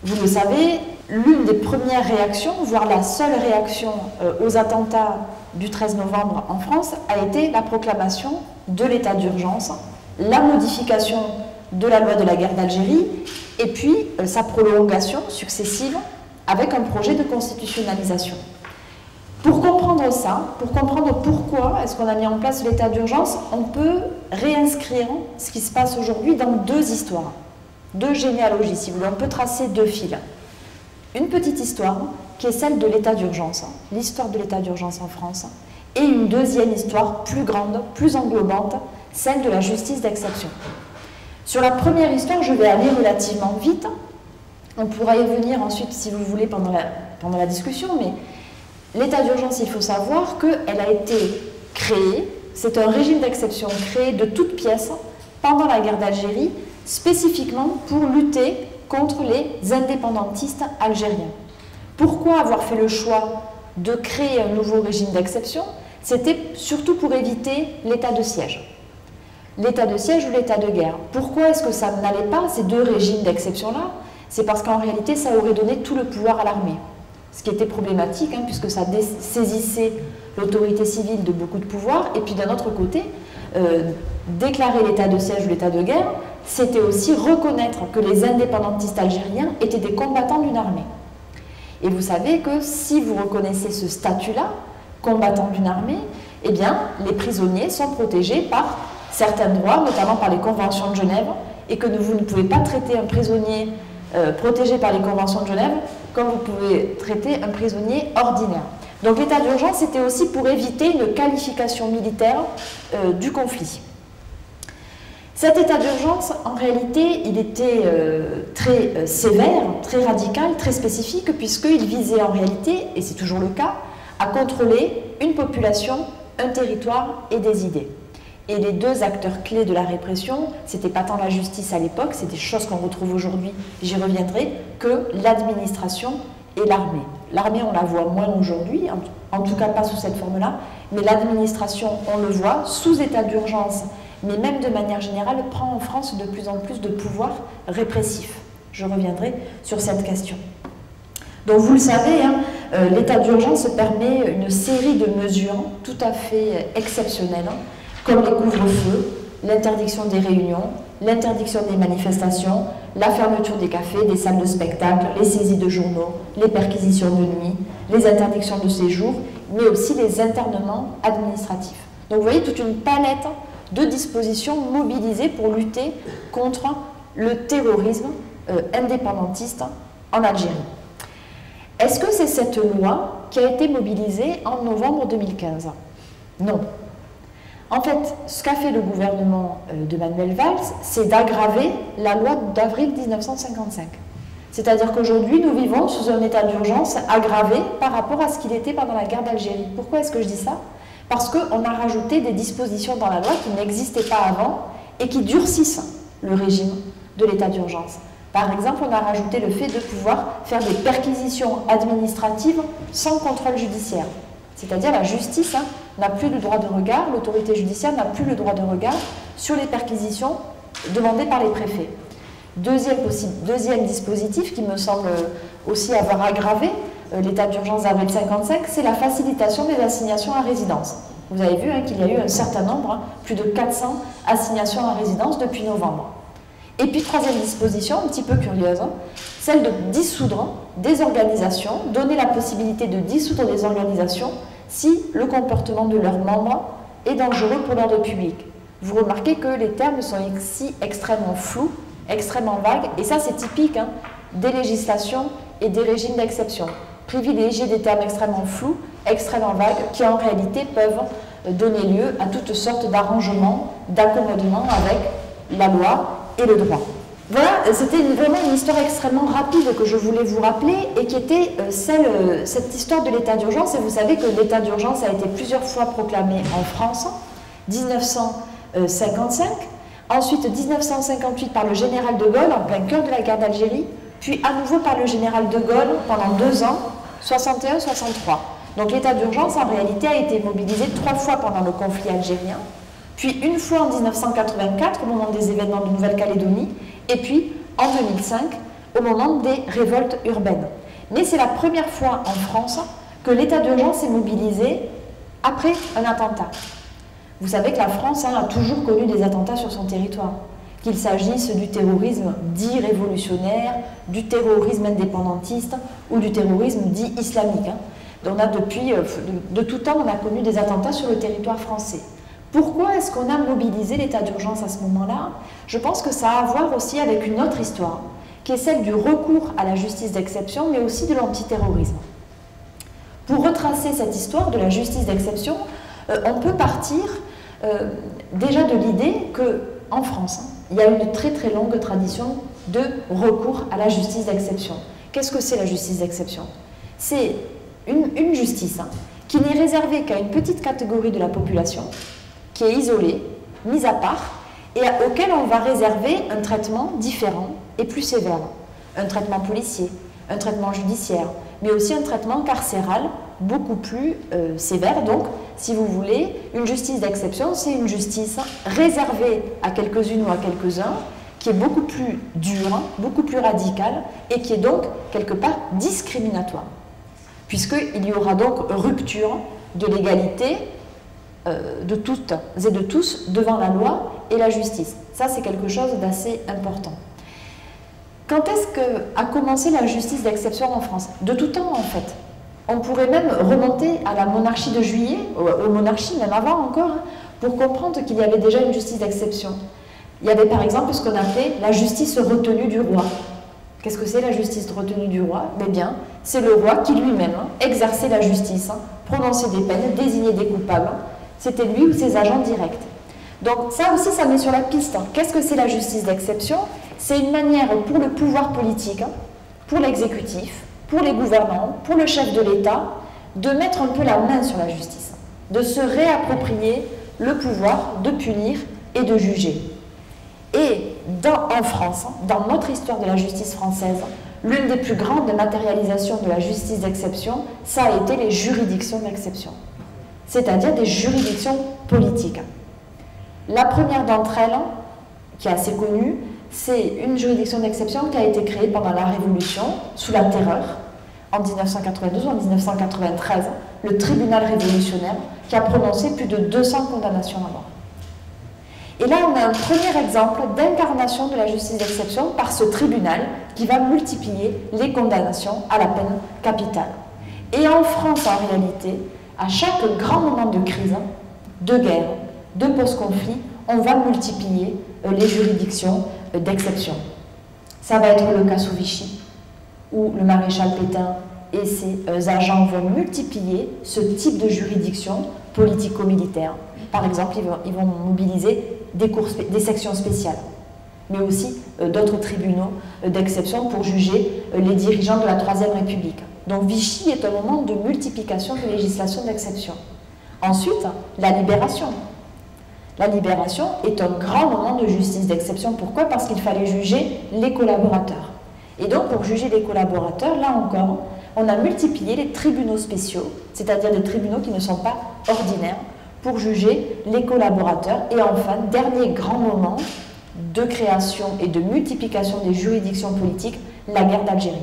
Vous le savez, l'une des premières réactions, voire la seule réaction aux attentats du 13 novembre en France, a été la proclamation de l'état d'urgence, la modification de la loi de la guerre d'Algérie et puis sa prolongation successive avec un projet de constitutionnalisation. Pour comprendre ça, pour comprendre pourquoi est-ce qu'on a mis en place l'état d'urgence, on peut réinscrire ce qui se passe aujourd'hui dans deux histoires, deux généalogies, si vous voulez. On peut tracer deux fils. Une petite histoire qui est celle de l'état d'urgence, l'histoire de l'état d'urgence en France, et une deuxième histoire plus grande, plus englobante, celle de la justice d'exception. Sur la première histoire, je vais aller relativement vite. On pourra y venir ensuite, si vous voulez, pendant la discussion, mais l'état d'urgence, il faut savoir qu'elle a été créée, c'est un régime d'exception créé de toutes pièces pendant la guerre d'Algérie, spécifiquement pour lutter contre les indépendantistes algériens. Pourquoi avoir fait le choix de créer un nouveau régime d'exception? C'était surtout pour éviter l'état de siège. L'état de siège ou l'état de guerre. Pourquoi est-ce que ça n'allait pas, ces deux régimes d'exception-là? C'est parce qu'en réalité, ça aurait donné tout le pouvoir à l'armée. Ce qui était problématique, puisque ça saisissait l'autorité civile de beaucoup de pouvoir. Et puis d'un autre côté, déclarer l'état de siège ou l'état de guerre, c'était aussi reconnaître que les indépendantistes algériens étaient des combattants d'une armée. Et vous savez que si vous reconnaissez ce statut-là, combattant d'une armée, eh bien, les prisonniers sont protégés par certains droits, notamment par les conventions de Genève, et que vous ne pouvez pas traiter un prisonnier protégé par les conventions de Genève comme vous pouvez traiter un prisonnier ordinaire. Donc l'état d'urgence, c'était aussi pour éviter une qualification militaire du conflit. Cet état d'urgence, en réalité, il était très sévère, très radical, très spécifique, puisqu'il visait en réalité, et c'est toujours le cas, à contrôler une population, un territoire et des idées. Et les deux acteurs clés de la répression, c'était pas tant la justice à l'époque, c'est des choses qu'on retrouve aujourd'hui, j'y reviendrai, que l'administration et l'armée. L'armée, on la voit moins aujourd'hui, en tout cas pas sous cette forme-là, mais l'administration, on le voit, sous état d'urgence, mais même de manière générale, prend en France de plus en plus de pouvoir répressif. Je reviendrai sur cette question. Donc vous le savez, l'état d'urgence permet une série de mesures tout à fait exceptionnelles, comme les couvre-feux, l'interdiction des réunions, l'interdiction des manifestations, la fermeture des cafés, des salles de spectacle, les saisies de journaux, les perquisitions de nuit, les interdictions de séjour, mais aussi les internements administratifs. Donc vous voyez toute une palette de dispositions mobilisées pour lutter contre le terrorisme indépendantiste en Algérie. Est-ce que c'est cette loi qui a été mobilisée en novembre 2015? Non. En fait, ce qu'a fait le gouvernement de Manuel Valls, c'est d'aggraver la loi d'avril 1955. C'est-à-dire qu'aujourd'hui, nous vivons sous un état d'urgence aggravé par rapport à ce qu'il était pendant la guerre d'Algérie. Pourquoi est-ce que je dis ça? Parce qu'on a rajouté des dispositions dans la loi qui n'existaient pas avant et qui durcissent le régime de l'état d'urgence. Par exemple, on a rajouté le fait de pouvoir faire des perquisitions administratives sans contrôle judiciaire. C'est-à-dire la justice n'a plus le droit de regard, l'autorité judiciaire n'a plus le droit de regard sur les perquisitions demandées par les préfets. Deuxième dispositif qui me semble aussi avoir aggravé l'état d'urgence d'avril 1955, c'est la facilitation des assignations à résidence. Vous avez vu qu'il y a eu un certain nombre, plus de 400 assignations à résidence depuis novembre. Et puis troisième disposition, un petit peu curieuse, celle de dissoudre des organisations, donner la possibilité de dissoudre des organisations si le comportement de leurs membres est dangereux pour l'ordre public. Vous remarquez que les termes sont ici extrêmement flous, extrêmement vagues, et ça c'est typique des législations et des régimes d'exception. Privilégier des termes extrêmement flous, extrêmement vagues, qui en réalité peuvent donner lieu à toutes sortes d'arrangements, d'accommodements avec la loi et le droit. Voilà, c'était vraiment une histoire extrêmement rapide que je voulais vous rappeler et qui était cette histoire de l'état d'urgence. Et vous savez que l'état d'urgence a été plusieurs fois proclamé en France, 1955, ensuite 1958 par le général de Gaulle en plein cœur de la guerre d'Algérie, puis à nouveau par le général de Gaulle pendant 2 ans, 61-63. Donc l'état d'urgence en réalité a été mobilisé 3 fois pendant le conflit algérien, puis une fois en 1984 au moment des événements de Nouvelle-Calédonie, et puis en 2005 au moment des révoltes urbaines. Mais c'est la première fois en France que l'état d'urgence est mobilisé après un attentat. Vous savez que la France a toujours connu des attentats sur son territoire, qu'il s'agisse du terrorisme dit révolutionnaire, du terrorisme indépendantiste ou du terrorisme dit islamique. Donc depuis, de tout temps, on a connu des attentats sur le territoire français. Pourquoi est-ce qu'on a mobilisé l'état d'urgence à ce moment-là? Je pense que ça a à voir aussi avec une autre histoire, qui est celle du recours à la justice d'exception, mais aussi de l'antiterrorisme. Pour retracer cette histoire de la justice d'exception, on peut partir déjà de l'idée qu'en France, il y a une très très longue tradition de recours à la justice d'exception. Qu'est-ce que c'est la justice d'exception? C'est une justice qui n'est réservée qu'à une petite catégorie de la population, qui est isolée, mise à part, et auquel on va réserver un traitement différent et plus sévère. Un traitement policier, un traitement judiciaire, mais aussi un traitement carcéral beaucoup plus sévère. Donc, si vous voulez, une justice d'exception, c'est une justice réservée à quelques-unes ou à quelques-uns, qui est beaucoup plus dure, beaucoup plus radicale, et qui est donc, quelque part, discriminatoire. Puisqu'il y aura donc rupture de l'égalité de toutes et de tous devant la loi et la justice. Ça, c'est quelque chose d'assez important. Quand est-ce qu'a commencé la justice d'exception en France? De tout temps, en fait. On pourrait même remonter à la monarchie de Juillet, aux monarchies, même avant encore, pour comprendre qu'il y avait déjà une justice d'exception. Il y avait par exemple ce qu'on appelait la justice retenue du roi. Qu'est-ce que c'est la justice retenue du roi? Eh bien, c'est le roi qui lui-même exerçait la justice, prononçait des peines, désignait des coupables. C'était lui ou ses agents directs. Donc ça aussi, ça met sur la piste. Qu'est-ce que c'est la justice d'exception? C'est une manière pour le pouvoir politique, pour l'exécutif, pour les gouvernants, pour le chef de l'État, de mettre un peu la main sur la justice, de se réapproprier le pouvoir de punir et de juger. Et en France, dans notre histoire de la justice française, l'une des plus grandes matérialisations de la justice d'exception, ça a été les juridictions d'exception, c'est-à-dire des juridictions politiques. La première d'entre elles, qui est assez connue, c'est une juridiction d'exception qui a été créée pendant la Révolution, sous la Terreur, en 1992 ou en 1993, le tribunal révolutionnaire, qui a prononcé plus de 200 condamnations à mort. Et là, on a un premier exemple d'incarnation de la justice d'exception par ce tribunal qui va multiplier les condamnations à la peine capitale. Et en France, en réalité, à chaque grand moment de crise, de guerre, de post-conflit, on va multiplier les juridictions d'exception. Ça va être le cas sous Vichy, où le maréchal Pétain et ses agents vont multiplier ce type de juridiction politico-militaire. Par exemple, ils vont mobiliser des sections spéciales, mais aussi d'autres tribunaux d'exception pour juger les dirigeants de la Troisième République. Donc Vichy est un moment de multiplication de législation d'exception. Ensuite, la Libération. La Libération est un grand moment de justice d'exception. Pourquoi? Parce qu'il fallait juger les collaborateurs. Et donc, pour juger les collaborateurs, là encore, on a multiplié les tribunaux spéciaux, c'est-à-dire des tribunaux qui ne sont pas ordinaires, pour juger les collaborateurs. Et enfin, dernier grand moment de création et de multiplication des juridictions politiques, la guerre d'Algérie.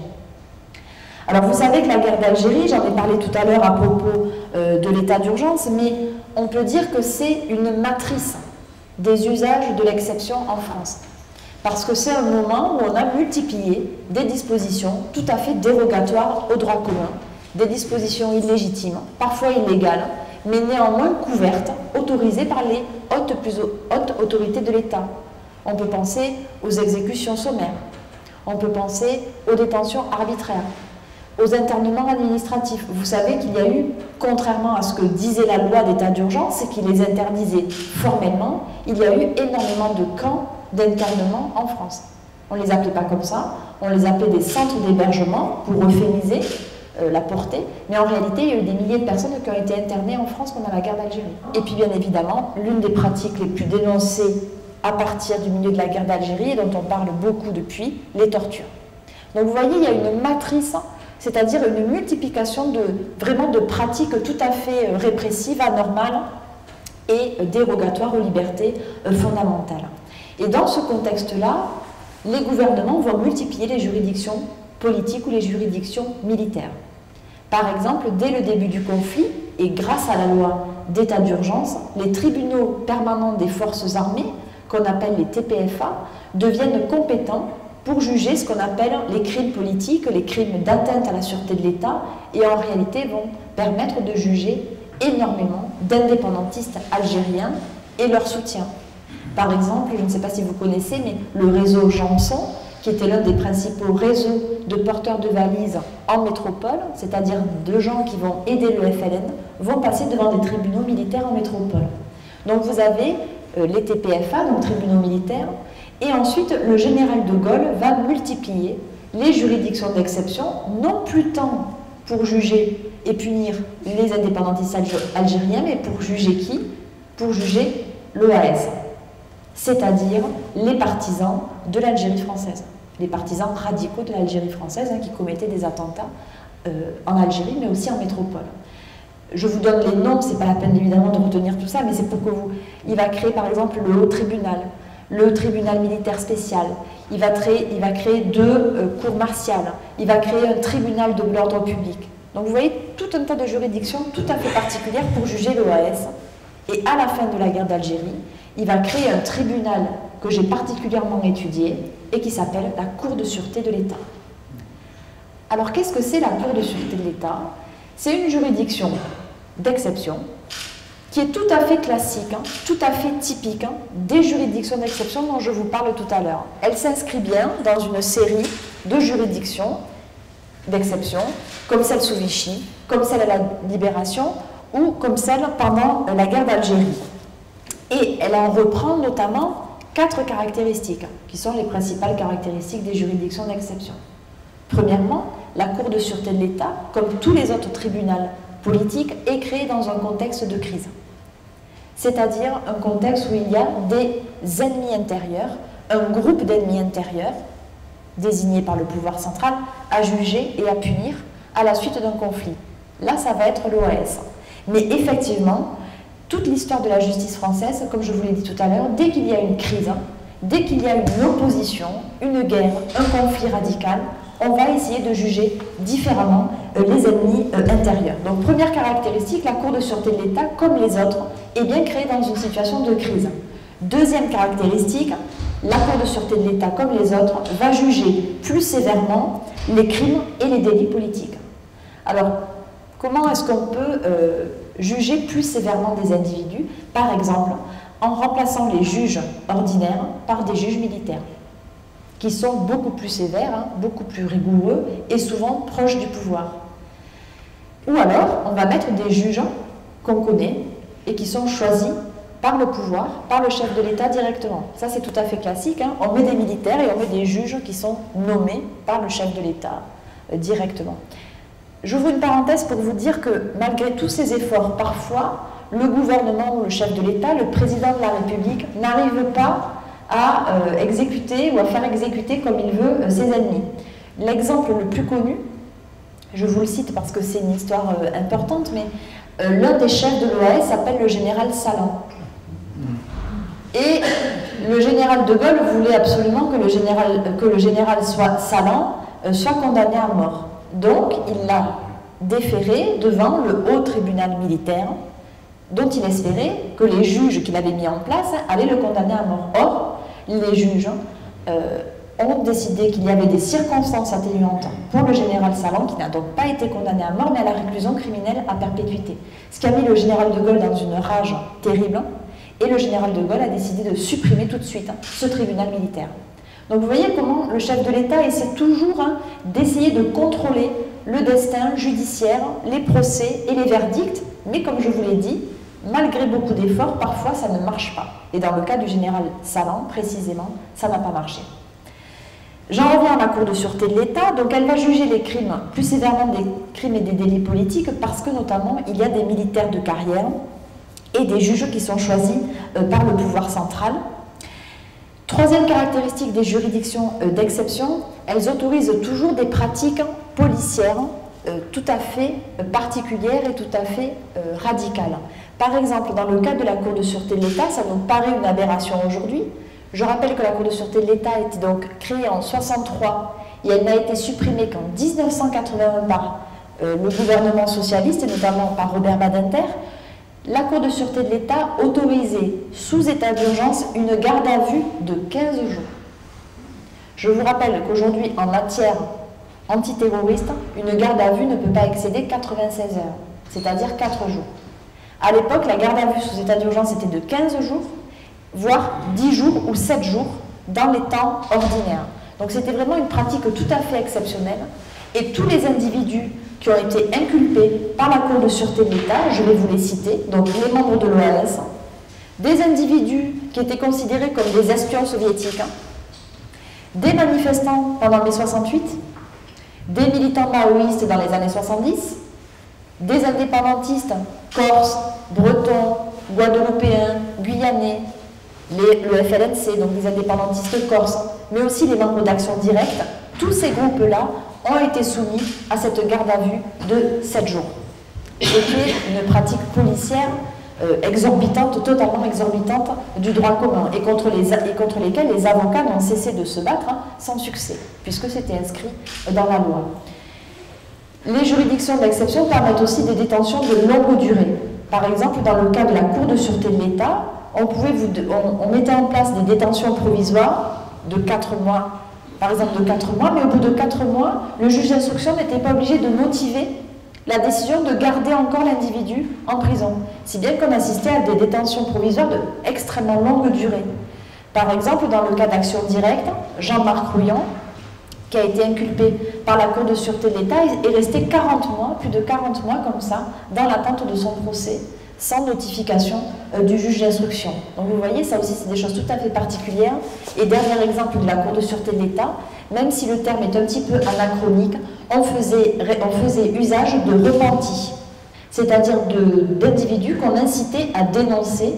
Alors vous savez que la guerre d'Algérie, j'en ai parlé tout à l'heure à propos de l'état d'urgence, mais on peut dire que c'est une matrice des usages de l'exception en France. Parce que c'est un moment où on a multiplié des dispositions tout à fait dérogatoires au droit commun, des dispositions illégitimes, parfois illégales, mais néanmoins couvertes, autorisées par les plus hautes autorités de l'État. On peut penser aux exécutions sommaires, on peut penser aux détentions arbitraires, aux internements administratifs. Vous savez qu'il y a eu, contrairement à ce que disait la loi d'état d'urgence, et qui les interdisait formellement, il y a eu énormément de camps d'internement en France. On ne les appelait pas comme ça, on les appelait des centres d'hébergement pour euphémiser la portée, mais en réalité, il y a eu des milliers de personnes qui ont été internées en France pendant la guerre d'Algérie. Et puis bien évidemment, l'une des pratiques les plus dénoncées à partir du milieu de la guerre d'Algérie, et dont on parle beaucoup depuis, les tortures. Donc vous voyez, il y a une matrice, c'est-à-dire une multiplication vraiment de pratiques tout à fait répressives, anormales et dérogatoires aux libertés fondamentales. Et dans ce contexte-là, les gouvernements vont multiplier les juridictions politiques ou les juridictions militaires. Par exemple, dès le début du conflit, et grâce à la loi d'état d'urgence, les tribunaux permanents des forces armées, qu'on appelle les TPFA, deviennent compétents pour juger ce qu'on appelle les crimes politiques, les crimes d'atteinte à la sûreté de l'État, et en réalité vont permettre de juger énormément d'indépendantistes algériens et leur soutien. Par exemple, je ne sais pas si vous connaissez, mais le réseau Janson, qui était l'un des principaux réseaux de porteurs de valises en métropole, c'est-à-dire de gens qui vont aider le FLN, vont passer devant des tribunaux militaires en métropole. Donc vous avez les TPFA, donc tribunaux militaires, et ensuite le général de Gaulle va multiplier les juridictions d'exception, non plus tant pour juger et punir les indépendantistes algériens, mais pour juger qui? Pour juger l'OAS, c'est-à-dire les partisans de l'Algérie française, les partisans radicaux de l'Algérie française qui commettaient des attentats en Algérie, mais aussi en métropole. Je vous donne les noms, c'est pas la peine évidemment de retenir tout ça, mais c'est pour que vous... Il va créer par exemple le haut tribunal, le tribunal militaire spécial, il va créer deux cours martiales, il va créer un tribunal de l'ordre public. Donc vous voyez tout un tas de juridictions tout à fait particulières pour juger l'OAS. Et à la fin de la guerre d'Algérie, il va créer un tribunal que j'ai particulièrement étudié et qui s'appelle la Cour de sûreté de l'État. Alors qu'est-ce que c'est la Cour de sûreté de l'État? C'est une juridiction d'exception qui est tout à fait classique, tout à fait typique des juridictions d'exception dont je vous parle tout à l'heure. Elle s'inscrit bien dans une série de juridictions d'exception, comme celle sous Vichy, comme celle à la Libération ou comme celle pendant la guerre d'Algérie. Et elle en reprend notamment 4 caractéristiques, qui sont les principales caractéristiques des juridictions d'exception. Premièrement, la Cour de sûreté de l'État, comme tous les autres tribunaux politiques, est créée dans un contexte de crise. C'est-à-dire un contexte où il y a des ennemis intérieurs, un groupe d'ennemis intérieurs, désignés par le pouvoir central, à juger et à punir à la suite d'un conflit. Là, ça va être l'OAS. Mais effectivement, toute l'histoire de la justice française, comme je vous l'ai dit tout à l'heure, dès qu'il y a une crise, dès qu'il y a une opposition, une guerre, un conflit radical, on va essayer de juger différemment les ennemis intérieurs. Donc première caractéristique, la Cour de sûreté de l'État, comme les autres, est bien créée dans une situation de crise. Deuxième caractéristique, la Cour de sûreté de l'État, comme les autres, va juger plus sévèrement les crimes et les délits politiques. Alors, comment est-ce qu'on peut juger plus sévèrement des individus? Par exemple, en remplaçant les juges ordinaires par des juges militaires, qui sont beaucoup plus sévères, beaucoup plus rigoureux et souvent proches du pouvoir. Ou alors, on va mettre des juges qu'on connaît et qui sont choisis par le pouvoir, par le chef de l'État directement. Ça, c'est tout à fait classique. On met des militaires et on met des juges qui sont nommés par le chef de l'État directement. J'ouvre une parenthèse pour vous dire que malgré tous ces efforts, parfois, le gouvernement ou le chef de l'État, le président de la République, n'arrive pas à exécuter ou à faire exécuter comme il veut ses ennemis. L'exemple le plus connu, je vous le cite parce que c'est une histoire importante, mais l'un des chefs de l'OAS s'appelle le général Salan. Et le général de Gaulle voulait absolument que le général Salan soit condamné à mort. Donc, il l'a déféré devant le haut tribunal militaire, dont il espérait que les juges qu'il avait mis en place allaient le condamner à mort. Or, les juges ont décidé qu'il y avait des circonstances atténuantes pour le général Salan, qui n'a donc pas été condamné à mort, mais à la réclusion criminelle à perpétuité. Ce qui a mis le général de Gaulle dans une rage terrible, et le général de Gaulle a décidé de supprimer tout de suite ce tribunal militaire. Donc vous voyez comment le chef de l'État essaie toujours d'essayer de contrôler le destin judiciaire, les procès et les verdicts, mais comme je vous l'ai dit, malgré beaucoup d'efforts, parfois ça ne marche pas. Et dans le cas du général Salan, précisément, ça n'a pas marché. J'en reviens à la Cour de sûreté de l'État. Donc elle va juger les crimes, plus sévèrement des crimes et des délits politiques, parce que notamment il y a des militaires de carrière et des juges qui sont choisis par le pouvoir central. Troisième caractéristique des juridictions d'exception, elles autorisent toujours des pratiques policières tout à fait particulières et tout à fait radicales. Par exemple, dans le cas de la Cour de sûreté de l'État, ça nous paraît une aberration aujourd'hui, Je rappelle que la Cour de sûreté de l'État a été donc créée en 1963 et elle n'a été supprimée qu'en 1981 par le gouvernement socialiste et notamment par Robert Badinter. La Cour de sûreté de l'État autorisait sous état d'urgence une garde à vue de 15 jours. Je vous rappelle qu'aujourd'hui, en matière antiterroriste, une garde à vue ne peut pas excéder 96 heures, c'est-à-dire 4 jours. À l'époque, la garde à vue sous état d'urgence était de 15 jours, voire 10 jours ou 7 jours dans les temps ordinaires. Donc c'était vraiment une pratique tout à fait exceptionnelle. Et tous les individus qui ont été inculpés par la Cour de sûreté de l'État, je vais vous les citer, donc les membres de l'OAS, des individus qui étaient considérés comme des espions soviétiques, des manifestants pendant mai 68, des militants maoïstes dans les années 70, des indépendantistes corses, bretons, guadeloupéens, guyanais, le FLNC, donc les indépendantistes corses, mais aussi les membres d'Action Directe, tous ces groupes-là ont été soumis à cette garde à vue de 7 jours. C'était une pratique policière exorbitante, totalement exorbitante du droit commun et contre lesquels les avocats n'ont cessé de se battre sans succès, puisque c'était inscrit dans la loi. Les juridictions d'exception permettent aussi des détentions de longue durée. Par exemple, dans le cas de la Cour de sûreté de l'État, on mettait en place des détentions provisoires de 4 mois, par exemple de 4 mois, mais au bout de 4 mois, le juge d'instruction n'était pas obligé de motiver la décision de garder encore l'individu en prison, si bien qu'on assistait à des détentions provisoires d'extrêmement longue durée. Par exemple, dans le cas d'Action Directe, Jean-Marc Rouillon, qui a été inculpé par la Cour de sûreté de l'État, est resté 40 mois, plus de 40 mois comme ça, dans l'attente de son procès, sans notification du juge d'instruction. Donc vous voyez, ça aussi c'est des choses tout à fait particulières. Et dernier exemple de la Cour de sûreté de l'État, même si le terme est un petit peu anachronique, on faisait usage de repentis, c'est-à-dire d'individus qu'on incitait à dénoncer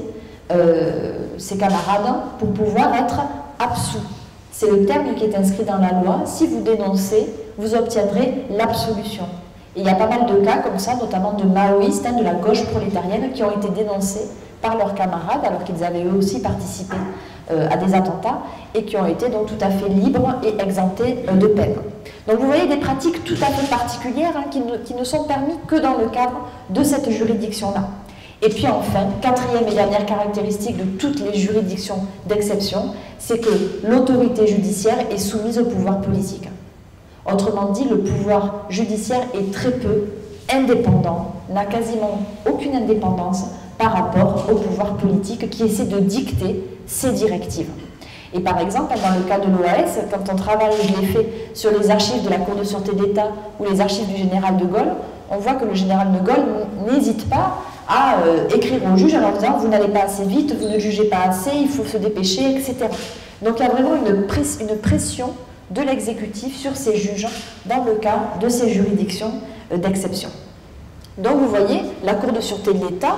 ses camarades pour pouvoir être absous. C'est le terme qui est inscrit dans la loi. Si vous dénoncez, vous obtiendrez l'absolution. Et il y a pas mal de cas comme ça, notamment de maoïstes, de la gauche prolétarienne, qui ont été dénoncés par leurs camarades, alors qu'ils avaient eux aussi participé à des attentats, et qui ont été donc tout à fait libres et exemptés de peine. Donc vous voyez des pratiques tout à fait particulières qui ne sont permises que dans le cadre de cette juridiction-là. Et puis enfin, quatrième et dernière caractéristique de toutes les juridictions d'exception, c'est que l'autorité judiciaire est soumise au pouvoir politique. Autrement dit, le pouvoir judiciaire est très peu indépendant, n'a quasiment aucune indépendance par rapport au pouvoir politique qui essaie de dicter ses directives. Et par exemple, dans le cas de l'OAS, quand on travaille, je l'ai fait, sur les archives de la Cour de sûreté d'État ou les archives du général de Gaulle, on voit que le général de Gaulle n'hésite pas à écrire au juge en leur disant « vous n'allez pas assez vite, vous ne jugez pas assez, il faut se dépêcher, etc. » Donc il y a vraiment une pression de l'exécutif sur ces juges dans le cas de ces juridictions d'exception. Donc vous voyez, la Cour de sûreté de l'État,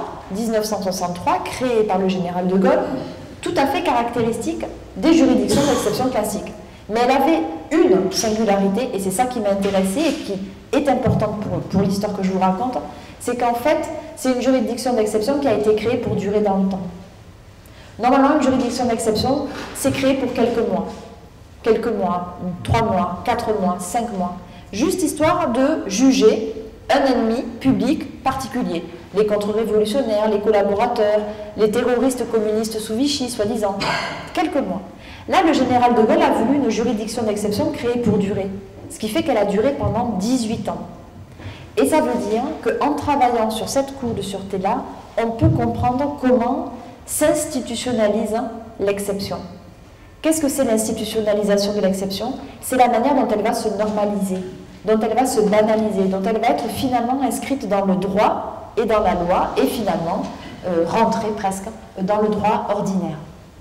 1963, créée par le général de Gaulle, tout à fait caractéristique des juridictions d'exception classiques. Mais elle avait une singularité, et c'est ça qui m'a intéressée et qui est importante pour l'histoire que je vous raconte, c'est qu'en fait, c'est une juridiction d'exception qui a été créée pour durer dans le temps. Normalement, une juridiction d'exception, c'est créé pour quelques mois. Quelques mois, 3 mois, 4 mois, 5 mois. Juste histoire de juger un ennemi public particulier. Les contre-révolutionnaires, les collaborateurs, les terroristes communistes sous Vichy, soi-disant. Quelques mois. Là, le général de Gaulle a voulu une juridiction d'exception créée pour durer. Ce qui fait qu'elle a duré pendant 18 ans. Et ça veut dire qu'en travaillant sur cette Cour de sûreté-là, on peut comprendre comment s'institutionnalise l'exception. Qu'est-ce que c'est l'institutionnalisation de l'exception? C'est la manière dont elle va se normaliser, dont elle va se banaliser, dont elle va être finalement inscrite dans le droit et dans la loi, et finalement rentrer presque dans le droit ordinaire.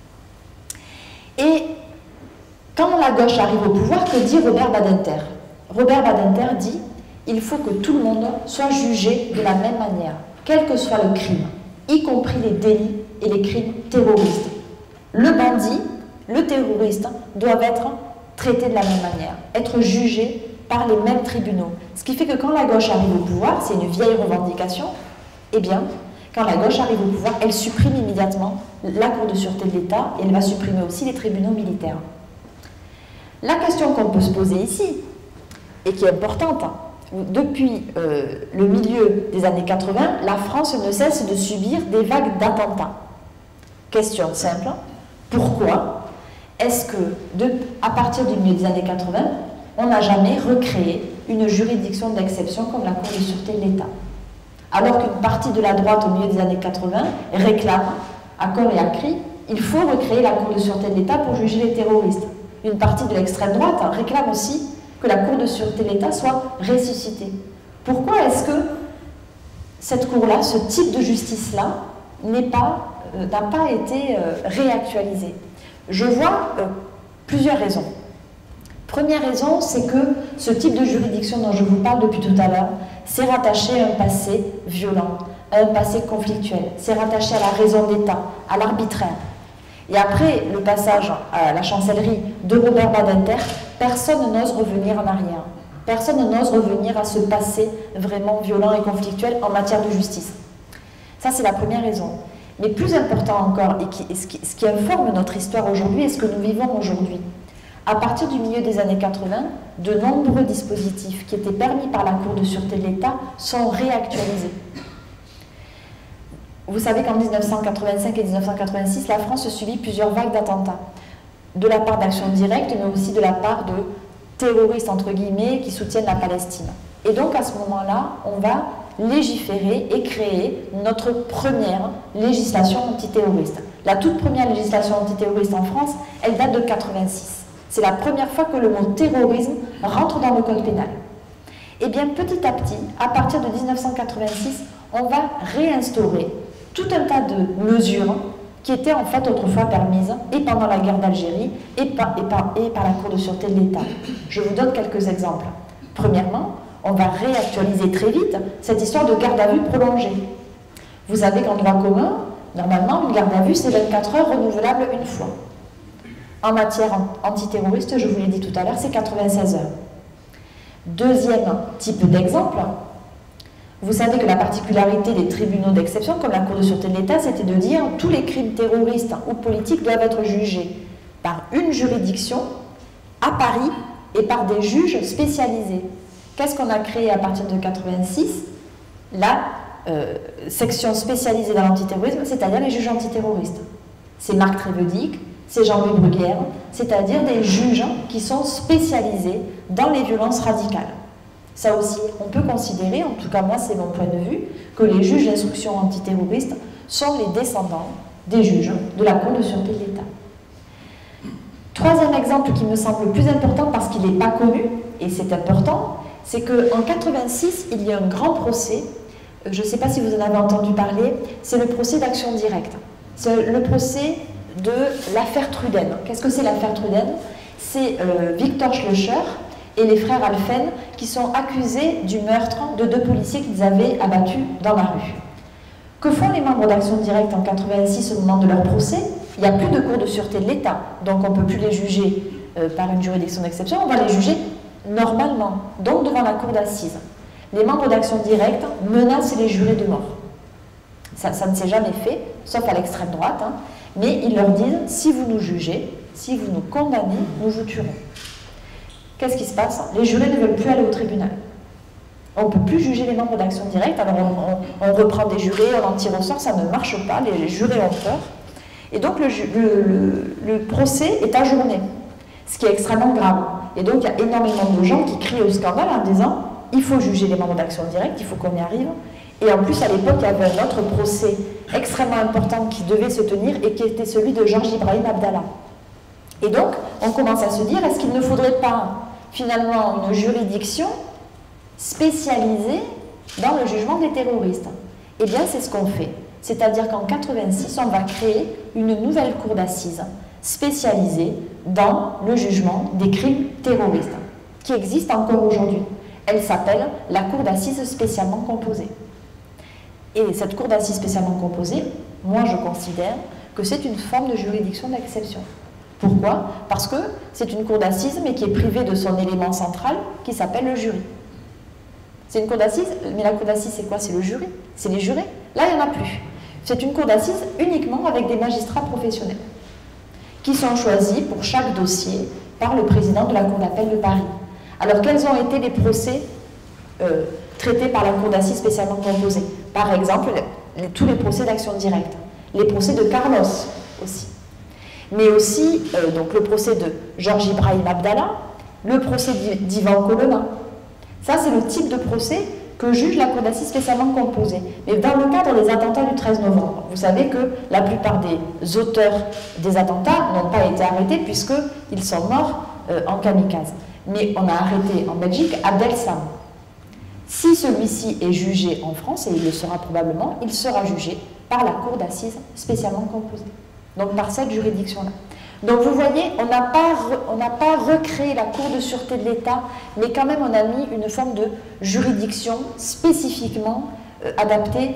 Et quand la gauche arrive au pouvoir, que dit Robert Badinter? Robert Badinter dit « il faut que tout le monde soit jugé de la même manière, quel que soit le crime, y compris les délits et les crimes terroristes. Le bandit, le terroriste doivent être traités de la même manière, être jugés par les mêmes tribunaux. » Ce qui fait que quand la gauche arrive au pouvoir, c'est une vieille revendication, eh bien, quand la gauche arrive au pouvoir, elle supprime immédiatement la Cour de sûreté de l'État et elle va supprimer aussi les tribunaux militaires. La question qu'on peut se poser ici, et qui est importante, depuis le milieu des années 80, la France ne cesse de subir des vagues d'attentats. Question simple, pourquoi est-ce que, à partir du milieu des années 80, on n'a jamais recréé une juridiction d'exception comme la Cour de sûreté de l'État? Alors qu'une partie de la droite au milieu des années 80 réclame, à corps et à cri, il faut recréer la Cour de sûreté de l'État pour juger les terroristes. Une partie de l'extrême droite réclame aussi que la Cour de sûreté de l'État soit ressuscitée. Pourquoi est-ce que cette Cour-là, ce type de justice-là, n'a pas été réactualisé? Je vois plusieurs raisons. Première raison, c'est que ce type de juridiction dont je vous parle depuis tout à l'heure, c'est rattaché à un passé violent, à un passé conflictuel, c'est rattaché à la raison d'État, à l'arbitraire. Et après le passage à la chancellerie de Robert Badinter, personne n'ose revenir en arrière. Personne n'ose revenir à ce passé vraiment violent et conflictuel en matière de justice. Ça, c'est la première raison. Mais plus important encore, et ce qui informe notre histoire aujourd'hui et ce que nous vivons aujourd'hui, à partir du milieu des années 80, de nombreux dispositifs qui étaient permis par la Cour de sûreté de l'État sont réactualisés. Vous savez qu'en 1985 et 1986, la France subit plusieurs vagues d'attentats, de la part d'actions directes, mais aussi de la part de terroristes, entre guillemets, qui soutiennent la Palestine. Et donc, à ce moment-là, on va légiférer et créer notre première législation antiterroriste. La toute première législation antiterroriste en France, elle date de 86. C'est la première fois que le mot terrorisme rentre dans le code pénal. Et bien, petit à petit, à partir de 1986, on va réinstaurer tout un tas de mesures qui étaient en fait autrefois permises et pendant la guerre d'Algérie et par la Cour de sûreté de l'État. Je vous donne quelques exemples. Premièrement, on va réactualiser très vite cette histoire de garde à vue prolongée. Vous savez qu'en droit commun, normalement, une garde à vue, c'est 24 heures renouvelable une fois. En matière antiterroriste, je vous l'ai dit tout à l'heure, c'est 96 heures. Deuxième type d'exemple, vous savez que la particularité des tribunaux d'exception, comme la Cour de sûreté de l'État, c'était de dire que tous les crimes terroristes ou politiques doivent être jugés par une juridiction à Paris et par des juges spécialisés. Qu'est-ce qu'on a créé à partir de 86? La section spécialisée dans l'antiterrorisme, c'est-à-dire les juges antiterroristes. C'est Marc Trévedic, c'est Jean-Louis Bruguière, c'est-à-dire des juges qui sont spécialisés dans les violences radicales. Ça aussi, on peut considérer, en tout cas moi c'est mon point de vue, que les juges d'instruction antiterroriste sont les descendants des juges de la Cour de sûreté de l'État. Troisième exemple qui me semble le plus important parce qu'il n'est pas connu, et c'est important, c'est qu'en 86, il y a un grand procès, je ne sais pas si vous en avez entendu parler, c'est le procès d'action directe. C'est le procès de l'affaire Truden. Qu'est-ce que c'est l'affaire Truden? C'est Victor Schlöscher et les frères Alphen qui sont accusés du meurtre de 2 policiers qu'ils avaient abattus dans la rue. Que font les membres d'Action Directe en 86 au moment de leur procès? Il n'y a plus de cour de sûreté de l'État, donc on ne peut plus les juger par une juridiction d'exception, on va les juger normalement, donc devant la cour d'assises. Les membres d'Action Directe menacent les jurés de mort. Ça ne s'est jamais fait, sauf à l'extrême droite, hein, mais ils leur disent, si vous nous jugez, si vous nous condamnez, nous vous tuerons. Qu'est-ce qui se passe? Les jurés ne veulent plus aller au tribunal. On ne peut plus juger les membres d'Action Directe, alors on reprend des jurés, on en tire au sort, ça ne marche pas, les jurés ont peur. Et donc le procès est ajourné, ce qui est extrêmement grave. Et donc il y a énormément de gens qui crient au scandale en disant il faut juger les membres d'Action Directe, il faut qu'on y arrive. Et en plus, à l'époque, il y avait un autre procès extrêmement important qui devait se tenir et qui était celui de Georges Ibrahim Abdallah. Et donc, on commence à se dire, est-ce qu'il ne faudrait pas, finalement, une juridiction spécialisée dans le jugement des terroristes? Eh bien, c'est ce qu'on fait. C'est-à-dire qu'en 86, on va créer une nouvelle cour d'assises spécialisée dans le jugement des crimes terroristes, qui existe encore aujourd'hui. Elle s'appelle la cour d'assises spécialement composée. Et cette cour d'assises spécialement composée, moi je considère que c'est une forme de juridiction d'exception. Pourquoi? Parce que c'est une cour d'assises, mais qui est privée de son élément central, qui s'appelle le jury. C'est une cour d'assises, mais la cour d'assises, c'est quoi? C'est le jury, c'est les jurés. Là, il n'y en a plus. C'est une cour d'assises uniquement avec des magistrats professionnels qui sont choisis pour chaque dossier par le président de la Cour d'appel de Paris. Alors, quels ont été les procès traités par la Cour d'assises spécialement composée? Par exemple, tous les procès d'action directe, les procès de Carlos aussi, mais aussi donc le procès de Georges Ibrahim Abdallah, le procès d'Ivan Colonna. Ça, c'est le type de procès que juge la Cour d'assises spécialement composée. Mais dans le cadre des attentats du 13 novembre, vous savez que la plupart des auteurs des attentats n'ont pas été arrêtés puisqu'ils sont morts en kamikaze. Mais on a arrêté en Belgique Abdel Sam. Si celui-ci est jugé en France, et il le sera probablement, il sera jugé par la Cour d'assises spécialement composée. Donc par cette juridiction-là. Donc vous voyez, on n'a pas recréé la Cour de sûreté de l'État, mais quand même on a mis une forme de juridiction spécifiquement adaptée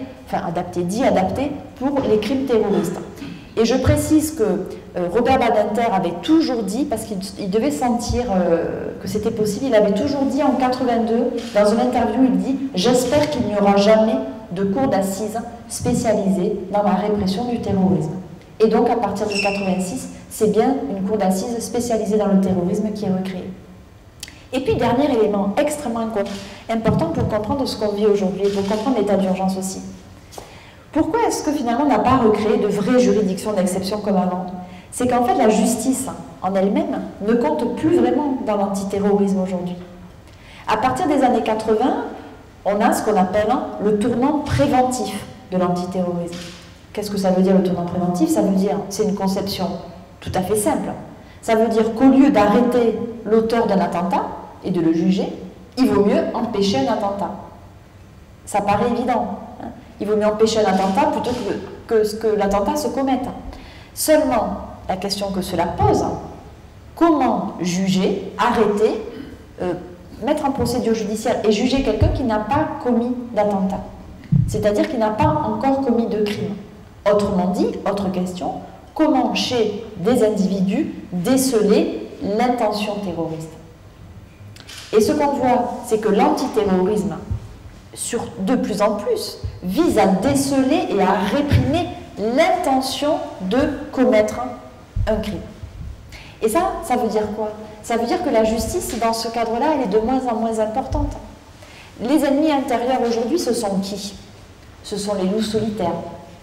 pour les crimes terroristes. Et je précise que Robert Badinter avait toujours dit, parce qu'il devait sentir que c'était possible, il avait toujours dit en 82, dans une interview, il dit « J'espère qu'il n'y aura jamais de cour d'assises spécialisée dans la répression du terrorisme ». Et donc, à partir de 86, c'est bien une cour d'assises spécialisée dans le terrorisme qui est recréée. Et puis, dernier élément extrêmement important pour comprendre ce qu'on vit aujourd'hui et pour comprendre l'état d'urgence aussi. Pourquoi est-ce que finalement on n'a pas recréé de vraies juridictions d'exception comme avant? C'est qu'en fait, la justice en elle-même ne compte plus vraiment dans l'antiterrorisme aujourd'hui. À partir des années 80, on a ce qu'on appelle le tournant préventif de l'antiterrorisme. Qu'est-ce que ça veut dire le tournant préventif? Ça veut dire, c'est une conception tout à fait simple. Ça veut dire qu'au lieu d'arrêter l'auteur d'un attentat et de le juger, il vaut mieux empêcher un attentat. Ça paraît évident. Hein? Il vaut mieux empêcher un attentat plutôt que l'attentat se commette. Seulement, la question que cela pose, comment juger, arrêter, mettre en procédure judiciaire et juger quelqu'un qui n'a pas commis d'attentat? C'est-à-dire qui n'a pas encore commis de crime. Autrement dit, autre question, comment chez des individus déceler l'intention terroriste? Et ce qu'on voit, c'est que l'antiterrorisme, de plus en plus, vise à déceler et à réprimer l'intention de commettre un crime. Et ça veut dire quoi? Ça veut dire que la justice, dans ce cadre-là, elle est de moins en moins importante. Les ennemis intérieurs aujourd'hui, ce sont qui? Ce sont les loups solitaires.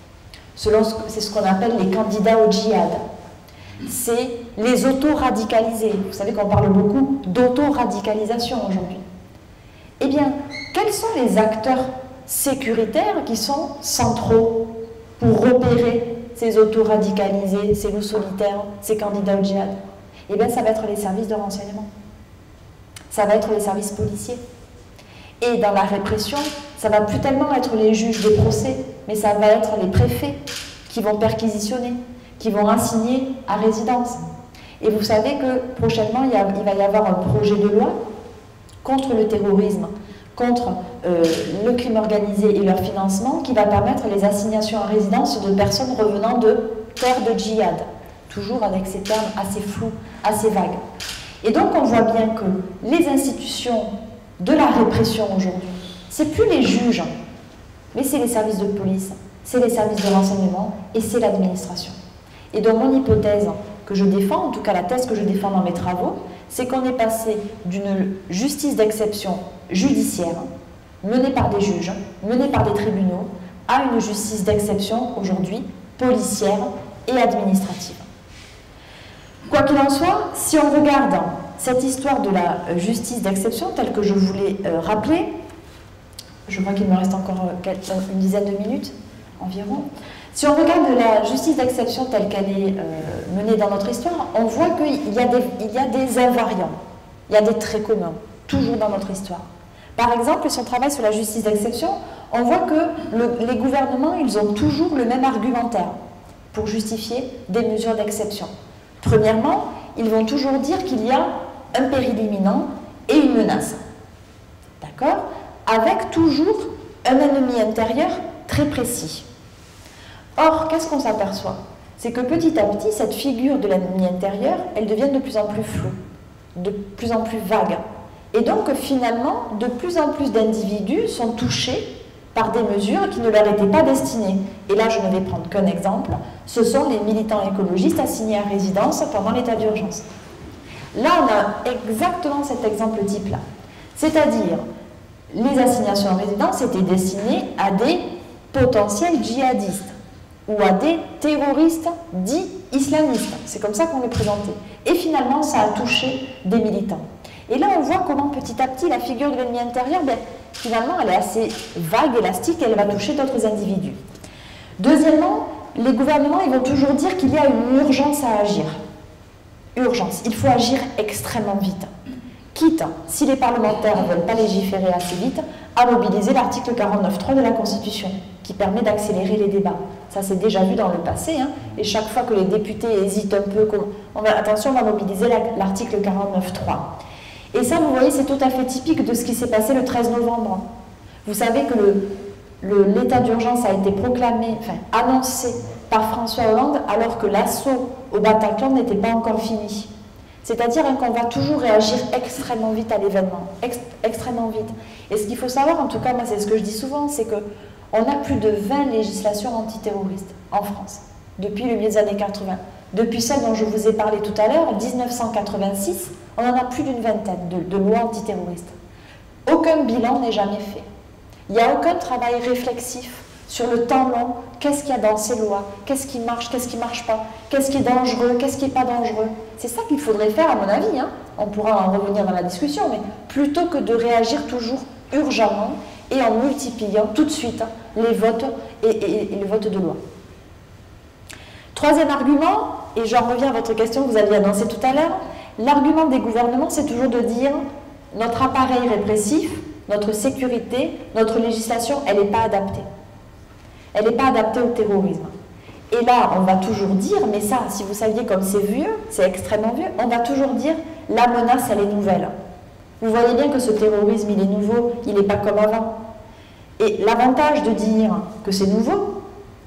C'est ce qu'on appelle les candidats au djihad. C'est les auto-radicalisés. Vous savez qu'on parle beaucoup d'auto-radicalisation aujourd'hui. Eh bien, quels sont les acteurs sécuritaires qui sont centraux pour repérer ces auto-radicalisés, ces loups solitaires, ces candidats au djihad? Eh bien, ça va être les services de renseignement. Ça va être les services policiers. Et dans la répression, ça ne va plus tellement être les juges des procès, mais ça va être les préfets qui vont perquisitionner, qui vont assigner à résidence. Et vous savez que prochainement, il va y avoir un projet de loi contre le terrorisme, contre le crime organisé et leur financement, qui va permettre les assignations à résidence de personnes revenant de terres de djihad, toujours avec ces termes assez flous, assez vagues. Et donc on voit bien que les institutions de la répression aujourd'hui, c'est plus les juges, mais c'est les services de police, c'est les services de renseignement et c'est l'administration. Et donc mon hypothèse que je défends, en tout cas la thèse que je défends dans mes travaux, c'est qu'on est passé d'une justice d'exception judiciaire, menée par des juges, menée par des tribunaux, à une justice d'exception aujourd'hui policière et administrative. Quoi qu'il en soit, si on regarde cette histoire de la justice d'exception telle que je vous l'ai rappelée, je crois qu'il me reste encore une dizaine de minutes environ. Si on regarde la justice d'exception telle qu'elle est menée dans notre histoire, on voit qu'il y a des invariants, il y a des traits communs, toujours dans notre histoire. Par exemple, si on travaille sur la justice d'exception, on voit que les gouvernements, ils ont toujours le même argumentaire pour justifier des mesures d'exception. Premièrement, ils vont toujours dire qu'il y a un péril imminent et une menace. D'accord? Avec toujours un ennemi intérieur très précis. Or, qu'est-ce qu'on s'aperçoit? C'est que petit à petit, cette figure de l'ennemi intérieur, elle devient de plus en plus floue, de plus en plus vague. Et donc, finalement, de plus en plus d'individus sont touchés par des mesures qui ne leur étaient pas destinées. Et là, je ne vais prendre qu'un exemple, ce sont les militants écologistes assignés à résidence pendant l'état d'urgence. Là, on a exactement cet exemple type-là. C'est-à-dire, les assignations à résidence étaient destinées à des potentiels djihadistes ou à des terroristes dits islamistes. C'est comme ça qu'on les présentait. Et finalement, ça a touché des militants. Et là, on voit comment petit à petit, la figure de l'ennemi intérieur, finalement, elle est assez vague, élastique, et elle va toucher d'autres individus. Deuxièmement, les gouvernements, ils vont toujours dire qu'il y a une urgence à agir. Urgence. Il faut agir extrêmement vite. Quitte, si les parlementaires ne veulent pas légiférer assez vite, à mobiliser l'article 49.3 de la Constitution, qui permet d'accélérer les débats. Ça, c'est déjà vu dans le passé, hein, et chaque fois que les députés hésitent un peu, attention, on va mobiliser l'article 49.3. Et ça, vous voyez, c'est tout à fait typique de ce qui s'est passé le 13 novembre. Vous savez que l'état d'urgence a été proclamé, enfin, annoncé par François Hollande, alors que l'assaut au Bataclan n'était pas encore fini. C'est-à-dire qu'on va toujours réagir extrêmement vite à l'événement, extrêmement vite. Et ce qu'il faut savoir, en tout cas, moi c'est ce que je dis souvent, c'est qu'on a plus de 20 législations antiterroristes en France, depuis le milieu des années 80. Depuis celle dont je vous ai parlé tout à l'heure, 1986, on en a plus d'une vingtaine de lois antiterroristes. Aucun bilan n'est jamais fait. Il n'y a aucun travail réflexif sur le temps long, qu'est-ce qu'il y a dans ces lois, qu'est-ce qui marche pas, qu'est-ce qui est dangereux, qu'est-ce qui n'est pas dangereux. C'est ça qu'il faudrait faire à mon avis, hein. On pourra en revenir dans la discussion, mais plutôt que de réagir toujours urgemment et en multipliant tout de suite les votes et le vote de loi. Troisième argument, et j'en reviens à votre question que vous aviez annoncée tout à l'heure, l'argument des gouvernements, c'est toujours de dire notre appareil répressif, notre sécurité, notre législation, elle n'est pas adaptée. Elle n'est pas adaptée au terrorisme. Et là, on va toujours dire, mais ça, si vous saviez comme c'est vieux, c'est extrêmement vieux, on va toujours dire, la menace, elle est nouvelle. Vous voyez bien que ce terrorisme, il est nouveau, il n'est pas comme avant. Et l'avantage de dire que c'est nouveau,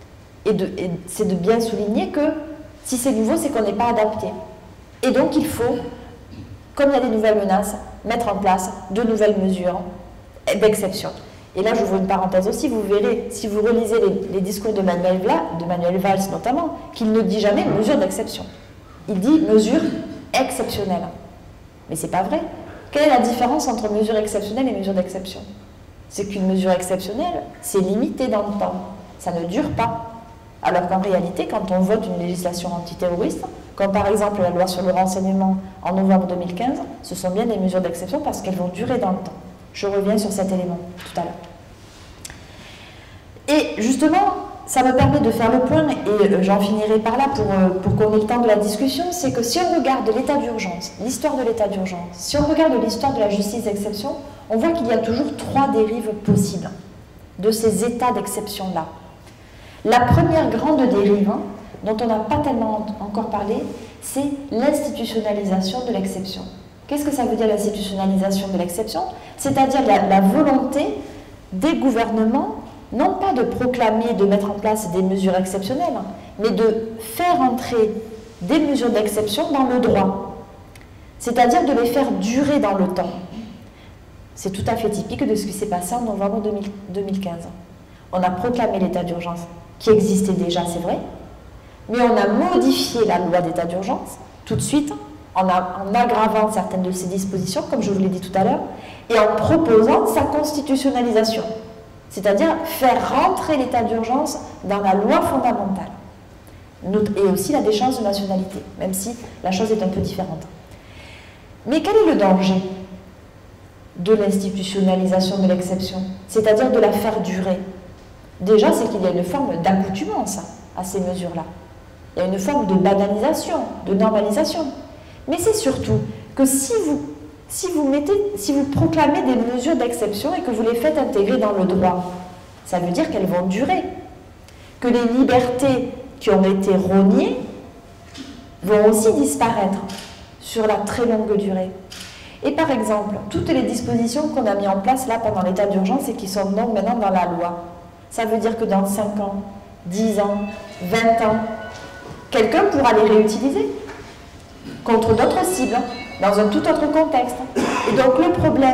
c'est de bien souligner que si c'est nouveau, c'est qu'on n'est pas adapté. Et donc, il faut, comme il y a des nouvelles menaces, mettre en place de nouvelles mesures d'exception. Et là, j'ouvre une parenthèse aussi, vous verrez, si vous relisez les discours de Manuel Valls notamment, qu'il ne dit jamais mesure d'exception. Il dit mesure exceptionnelle. Mais c'est pas vrai. Quelle est la différence entre mesure exceptionnelle et mesure d'exception? C'est qu'une mesure exceptionnelle, c'est limité dans le temps. Ça ne dure pas. Alors qu'en réalité, quand on vote une législation antiterroriste, comme par exemple la loi sur le renseignement en novembre 2015, ce sont bien des mesures d'exception parce qu'elles vont durer dans le temps. Je reviens sur cet élément tout à l'heure. Et justement, ça me permet de faire le point, et j'en finirai par là pour qu'on ait le temps de la discussion, c'est que si on regarde l'état d'urgence, l'histoire de l'état d'urgence, si on regarde l'histoire de la justice d'exception, on voit qu'il y a toujours trois dérives possibles de ces états d'exception-là. La première grande dérive, dont on n'a pas tellement encore parlé, c'est l'institutionnalisation de l'exception. Qu'est-ce que ça veut dire l'institutionnalisation de l'exception? C'est-à-dire la volonté des gouvernements, non pas de proclamer, de mettre en place des mesures exceptionnelles, mais de faire entrer des mesures d'exception dans le droit. C'est-à-dire de les faire durer dans le temps. C'est tout à fait typique de ce qui s'est passé en novembre 2015. On a proclamé l'état d'urgence, qui existait déjà, c'est vrai, mais on a modifié la loi d'état d'urgence tout de suite, en aggravant certaines de ses dispositions, comme je vous l'ai dit tout à l'heure, et en proposant sa constitutionnalisation, c'est-à-dire faire rentrer l'état d'urgence dans la loi fondamentale, et aussi la déchéance de nationalité, même si la chose est un peu différente. Mais quel est le danger de l'institutionnalisation de l'exception, c'est-à-dire de la faire durer? Déjà, c'est qu'il y a une forme d'accoutumance à ces mesures-là. Il y a une forme de banalisation, de normalisation. Mais c'est surtout que si vous proclamez des mesures d'exception et que vous les faites intégrer dans le droit, ça veut dire qu'elles vont durer. Que les libertés qui ont été rognées vont aussi disparaître sur la très longue durée. Et par exemple, toutes les dispositions qu'on a mises en place là pendant l'état d'urgence et qui sont donc maintenant dans la loi, ça veut dire que dans 5 ans, 10 ans, 20 ans, quelqu'un pourra les réutiliser contre d'autres cibles, dans un tout autre contexte. Et donc le problème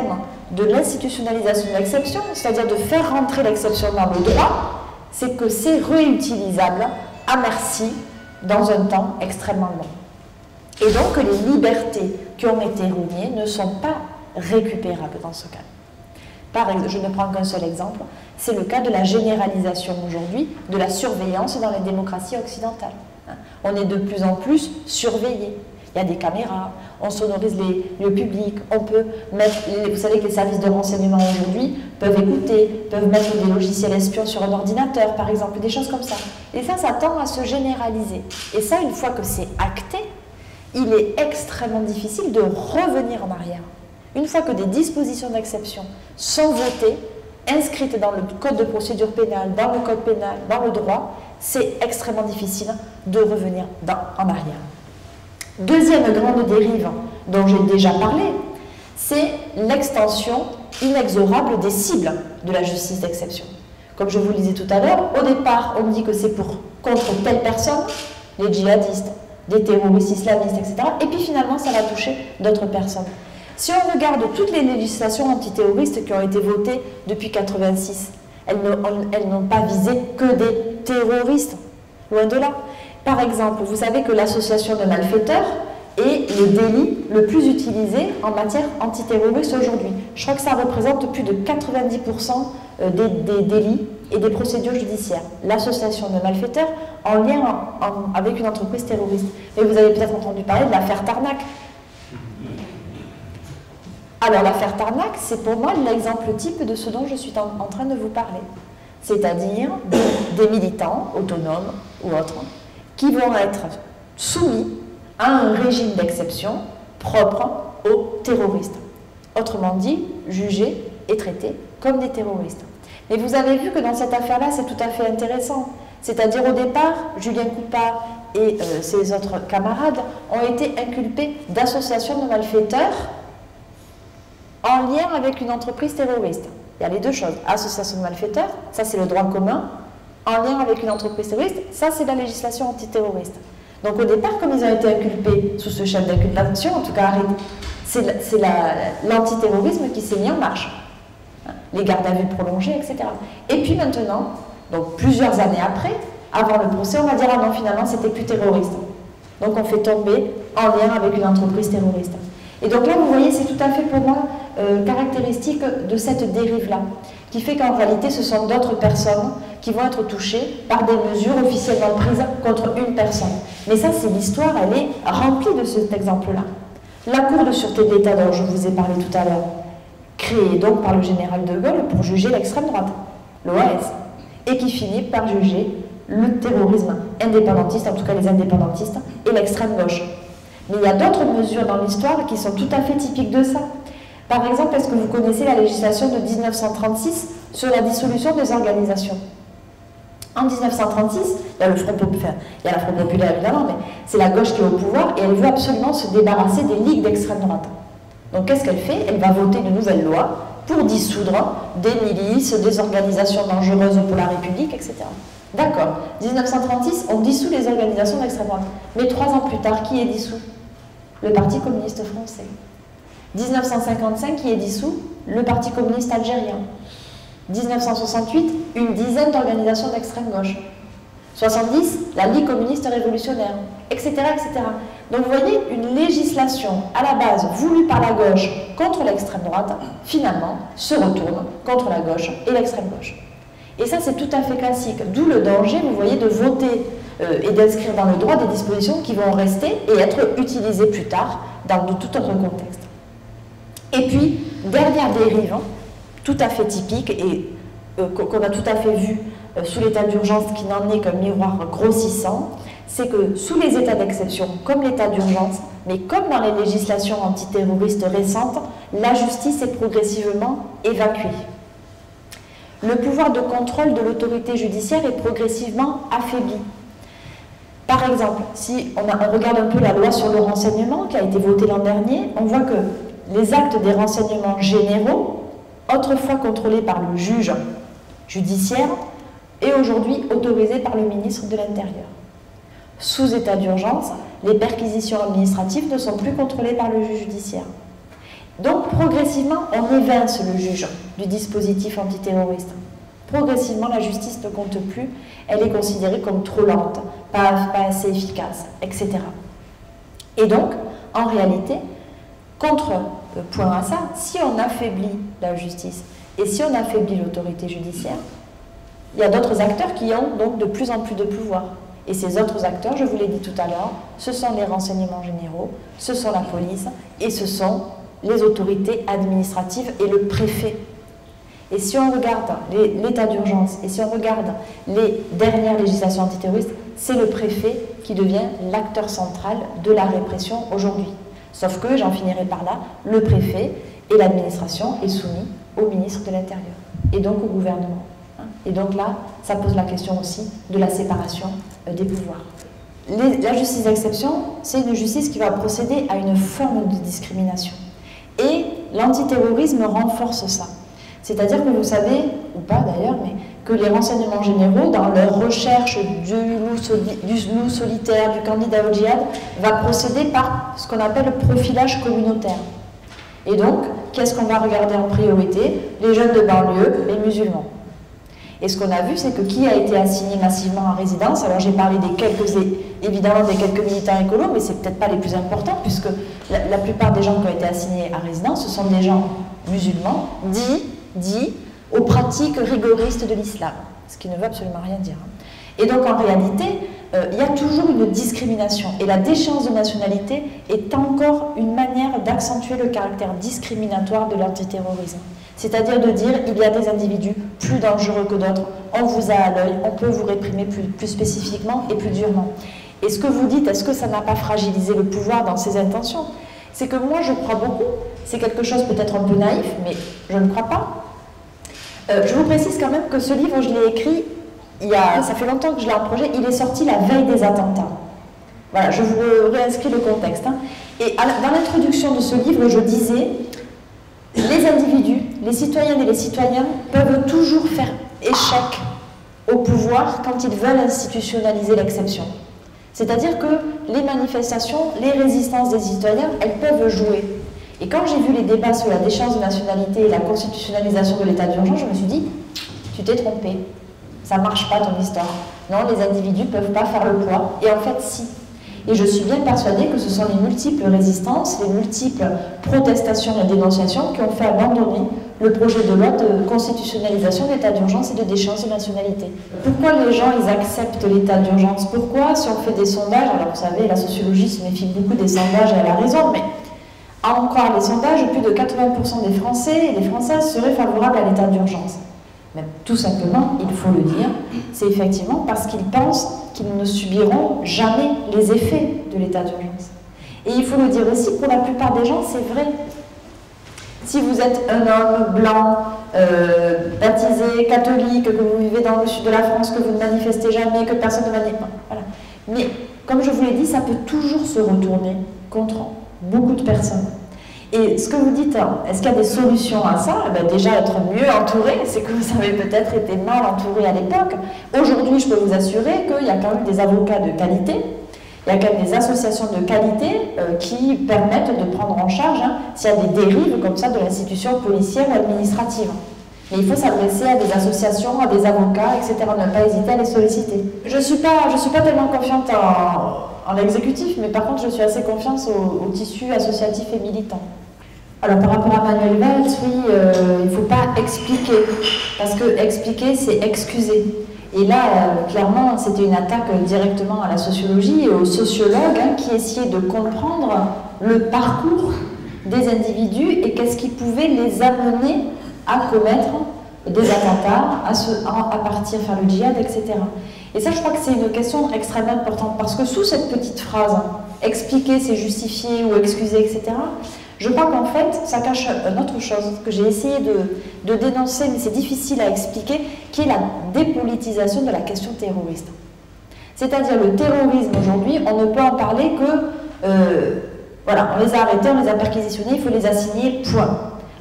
de l'institutionnalisation de l'exception, c'est-à-dire de faire rentrer l'exception dans le droit, c'est que c'est réutilisable à merci dans un temps extrêmement long. Et donc les libertés qui ont été reniées ne sont pas récupérables dans ce cas. Par exemple, je ne prends qu'un seul exemple, c'est le cas de la généralisation aujourd'hui de la surveillance dans les démocraties occidentales. On est de plus en plus surveillé. Il y a des caméras, on sonorise les lieux publics, on peut mettre, vous savez que les services de renseignement aujourd'hui peuvent écouter, peuvent mettre des logiciels espions sur un ordinateur, par exemple, des choses comme ça. Et ça tend à se généraliser. Et ça, une fois que c'est acté, il est extrêmement difficile de revenir en arrière. Une fois que des dispositions d'exception sont votées, inscrites dans le code de procédure pénale, dans le code pénal, dans le droit, c'est extrêmement difficile de revenir en arrière. Deuxième grande dérive dont j'ai déjà parlé, c'est l'extension inexorable des cibles de la justice d'exception. Comme je vous le disais tout à l'heure, au départ, on dit que c'est contre telle personne, les djihadistes, des terroristes islamistes, etc. Et puis finalement, ça va toucher d'autres personnes. Si on regarde toutes les législations antiterroristes qui ont été votées depuis 1986, elles n'ont pas visé que des terroristes, loin de là. Par exemple, vous savez que l'association de malfaiteurs est le délit le plus utilisé en matière antiterroriste aujourd'hui. Je crois que ça représente plus de 90% des délits et des procédures judiciaires. L'association de malfaiteurs en lien avec une entreprise terroriste. Mais vous avez peut-être entendu parler de l'affaire Tarnac. Alors l'affaire Tarnac, c'est pour moi l'exemple type de ce dont je suis en train de vous parler. C'est-à-dire des militants autonomes ou autres qui vont être soumis à un régime d'exception propre aux terroristes. Autrement dit, jugés et traités comme des terroristes. Mais vous avez vu que dans cette affaire-là, c'est tout à fait intéressant. C'est-à-dire au départ, Julien Coupat et ses autres camarades ont été inculpés d'association de malfaiteurs en lien avec une entreprise terroriste. Il y a les deux choses. Association de malfaiteurs, ça c'est le droit commun. En lien avec une entreprise terroriste, ça c'est la législation antiterroriste. Donc au départ, comme ils ont été inculpés sous ce chef d'inculpation, en tout cas c'est l'antiterrorisme qui s'est mis en marche. Les gardes à vue prolongés, etc. Et puis maintenant, donc plusieurs années après, avant le procès, on va dire ah non, finalement c'était plus terroriste. Donc on fait tomber en lien avec une entreprise terroriste. Et donc là, vous voyez, c'est tout à fait pour moi caractéristique de cette dérive-là, qui fait qu'en réalité, ce sont d'autres personnes qui vont être touchées par des mesures officiellement prises contre une personne. Mais ça, c'est l'histoire, elle est remplie de cet exemple-là. La Cour de sûreté de l'État dont je vous ai parlé tout à l'heure, créée donc par le général de Gaulle pour juger l'extrême droite, l'OAS, et qui finit par juger le terrorisme indépendantiste, en tout cas les indépendantistes, et l'extrême gauche. Mais il y a d'autres mesures dans l'histoire qui sont tout à fait typiques de ça. Par exemple, est-ce que vous connaissez la législation de 1936 sur la dissolution des organisations? En 1936, il y a la Front populaire évidemment, mais c'est la gauche qui est au pouvoir et elle veut absolument se débarrasser des ligues d'extrême droite. Donc qu'est-ce qu'elle fait? Elle va voter de nouvelles lois pour dissoudre des milices, des organisations dangereuses pour la République, etc. D'accord, 1936, on dissout les organisations d'extrême droite. Mais 3 ans plus tard, qui est dissous? Le Parti communiste français. 1955, qui est dissous? Le Parti communiste algérien. 1968, une dizaine d'organisations d'extrême gauche. 70, la Ligue communiste révolutionnaire, etc., etc. Donc vous voyez, une législation à la base voulue par la gauche contre l'extrême droite, finalement, se retourne contre la gauche et l'extrême gauche. Et ça, c'est tout à fait classique. D'où le danger, vous voyez, de voter et d'inscrire dans le droit des dispositions qui vont rester et être utilisées plus tard dans de tout autre contexte. Et puis, dernière dérive, tout à fait typique et qu'on a tout à fait vu sous l'état d'urgence qui n'en est qu'un miroir grossissant, c'est que sous les états d'exception, comme l'état d'urgence, mais comme dans les législations antiterroristes récentes, la justice est progressivement évacuée. Le pouvoir de contrôle de l'autorité judiciaire est progressivement affaibli. Par exemple, si on regarde un peu la loi sur le renseignement qui a été votée l'an dernier, on voit que les actes des renseignements généraux, autrefois contrôlés par le juge judiciaire, est aujourd'hui autorisé par le ministre de l'Intérieur. Sous état d'urgence, les perquisitions administratives ne sont plus contrôlées par le juge judiciaire. Donc progressivement, on évince le juge du dispositif antiterroriste. Progressivement, la justice ne compte plus, elle est considérée comme trop lente, pas assez efficace, etc. Et donc, en réalité, contrepoint à ça, si on affaiblit la justice et si on affaiblit l'autorité judiciaire, il y a d'autres acteurs qui ont donc de plus en plus de pouvoir. Et ces autres acteurs, je vous l'ai dit tout à l'heure, ce sont les renseignements généraux, ce sont la police et ce sont les autorités administratives et le préfet. Et si on regarde l'état d'urgence et si on regarde les dernières législations antiterroristes, c'est le préfet qui devient l'acteur central de la répression aujourd'hui. Sauf que, j'en finirai par là, le préfet et l'administration est soumis au ministre de l'Intérieur et donc au gouvernement. Et donc là, ça pose la question aussi de la séparation des pouvoirs. La justice d'exception, c'est une justice qui va procéder à une forme de discrimination. Et l'antiterrorisme renforce ça. C'est-à-dire que vous savez, ou pas d'ailleurs, mais que les renseignements généraux, dans leur recherche du loup solitaire, du candidat au djihad, va procéder par ce qu'on appelle le profilage communautaire. Et donc, qu'est-ce qu'on va regarder en priorité? Les jeunes de banlieue, les musulmans. Et ce qu'on a vu, c'est que qui a été assigné massivement en résidence, alors j'ai parlé évidemment des quelques militants écolos, mais c'est peut-être pas les plus importants, puisque la plupart des gens qui ont été assignés à résidence, ce sont des gens musulmans, dits aux pratiques rigoristes de l'islam, ce qui ne veut absolument rien dire. Et donc en réalité, il y a toujours une discrimination, et la déchéance de nationalité est encore une manière d'accentuer le caractère discriminatoire de l'antiterrorisme. C'est-à-dire de dire, il y a des individus plus dangereux que d'autres, on vous a à l'œil, on peut vous réprimer plus spécifiquement et plus durement. Et ce que vous dites, est-ce que ça n'a pas fragilisé le pouvoir dans ses intentions? C'est que moi, je crois beaucoup, c'est quelque chose peut-être un peu naïf, mais je ne crois pas. Je vous précise quand même que ce livre, je l'ai écrit, ça fait longtemps que je l'ai en projet, il est sorti la veille des attentats. Voilà, je vous réinscris le contexte. Et dans l'introduction de ce livre, je disais, les individus, les citoyennes et les citoyens peuvent toujours faire échec au pouvoir quand ils veulent institutionnaliser l'exception. C'est-à-dire que les manifestations, les résistances des citoyens, elles peuvent jouer. Et quand j'ai vu les débats sur la déchéance de nationalité et la constitutionnalisation de l'état d'urgence, je me suis dit, tu t'es trompé, ça ne marche pas ton histoire. Non, les individus ne peuvent pas faire le poids, et en fait si. Et je suis bien persuadée que ce sont les multiples résistances, les multiples protestations et dénonciations qui ont fait abandonner le projet de loi de constitutionnalisation de l'état d'urgence et de déchéance de nationalité. Pourquoi les gens ils acceptent l'état d'urgence? Pourquoi, si on fait des sondages, alors vous savez, la sociologie se méfie beaucoup des sondages et elle a raison, mais à en croire les sondages, plus de 80% des Français et des Françaises seraient favorables à l'état d'urgence. Mais tout simplement, il faut le dire, c'est effectivement parce qu'ils pensent qu'ils ne subiront jamais les effets de l'état d'urgence. Et il faut le dire aussi, pour la plupart des gens, c'est vrai. Si vous êtes un homme blanc, baptisé, catholique, que vous vivez dans le sud de la France, que vous ne manifestez jamais, que personne ne manifeste... Voilà. Mais, comme je vous l'ai dit, ça peut toujours se retourner contre beaucoup de personnes. Et ce que vous dites, est-ce qu'il y a des solutions à ça? Eh bien, déjà, être mieux entouré, c'est que vous avez peut-être été mal entouré à l'époque. Aujourd'hui, je peux vous assurer qu'il y a quand même des avocats de qualité, il y a quand même des associations de qualité qui permettent de prendre en charge s'il y a des dérives comme ça de l'institution policière ou administrative. Mais il faut s'adresser à des associations, à des avocats, etc. Ne pas hésiter à les solliciter. Je ne suis pas tellement confiante en l'exécutif, mais par contre, je suis assez confiante au tissu associatif et militant. Alors, par rapport à Manuel Valls, oui, il ne faut pas expliquer, parce que expliquer, c'est excuser. Et là, clairement, c'était une attaque directement à la sociologie et aux sociologues qui essayaient de comprendre le parcours des individus et qu'est-ce qui pouvait les amener à commettre des attentats, à partir faire le djihad, etc. Et ça, je crois que c'est une question extrêmement importante, parce que sous cette petite phrase, expliquer, c'est justifier ou excuser, etc., je crois qu'en fait, ça cache une autre chose que j'ai essayé de dénoncer, mais c'est difficile à expliquer, qui est la dépolitisation de la question terroriste. C'est-à-dire le terrorisme aujourd'hui, on ne peut en parler que, voilà, on les a arrêtés, on les a perquisitionnés, il faut les assigner, point.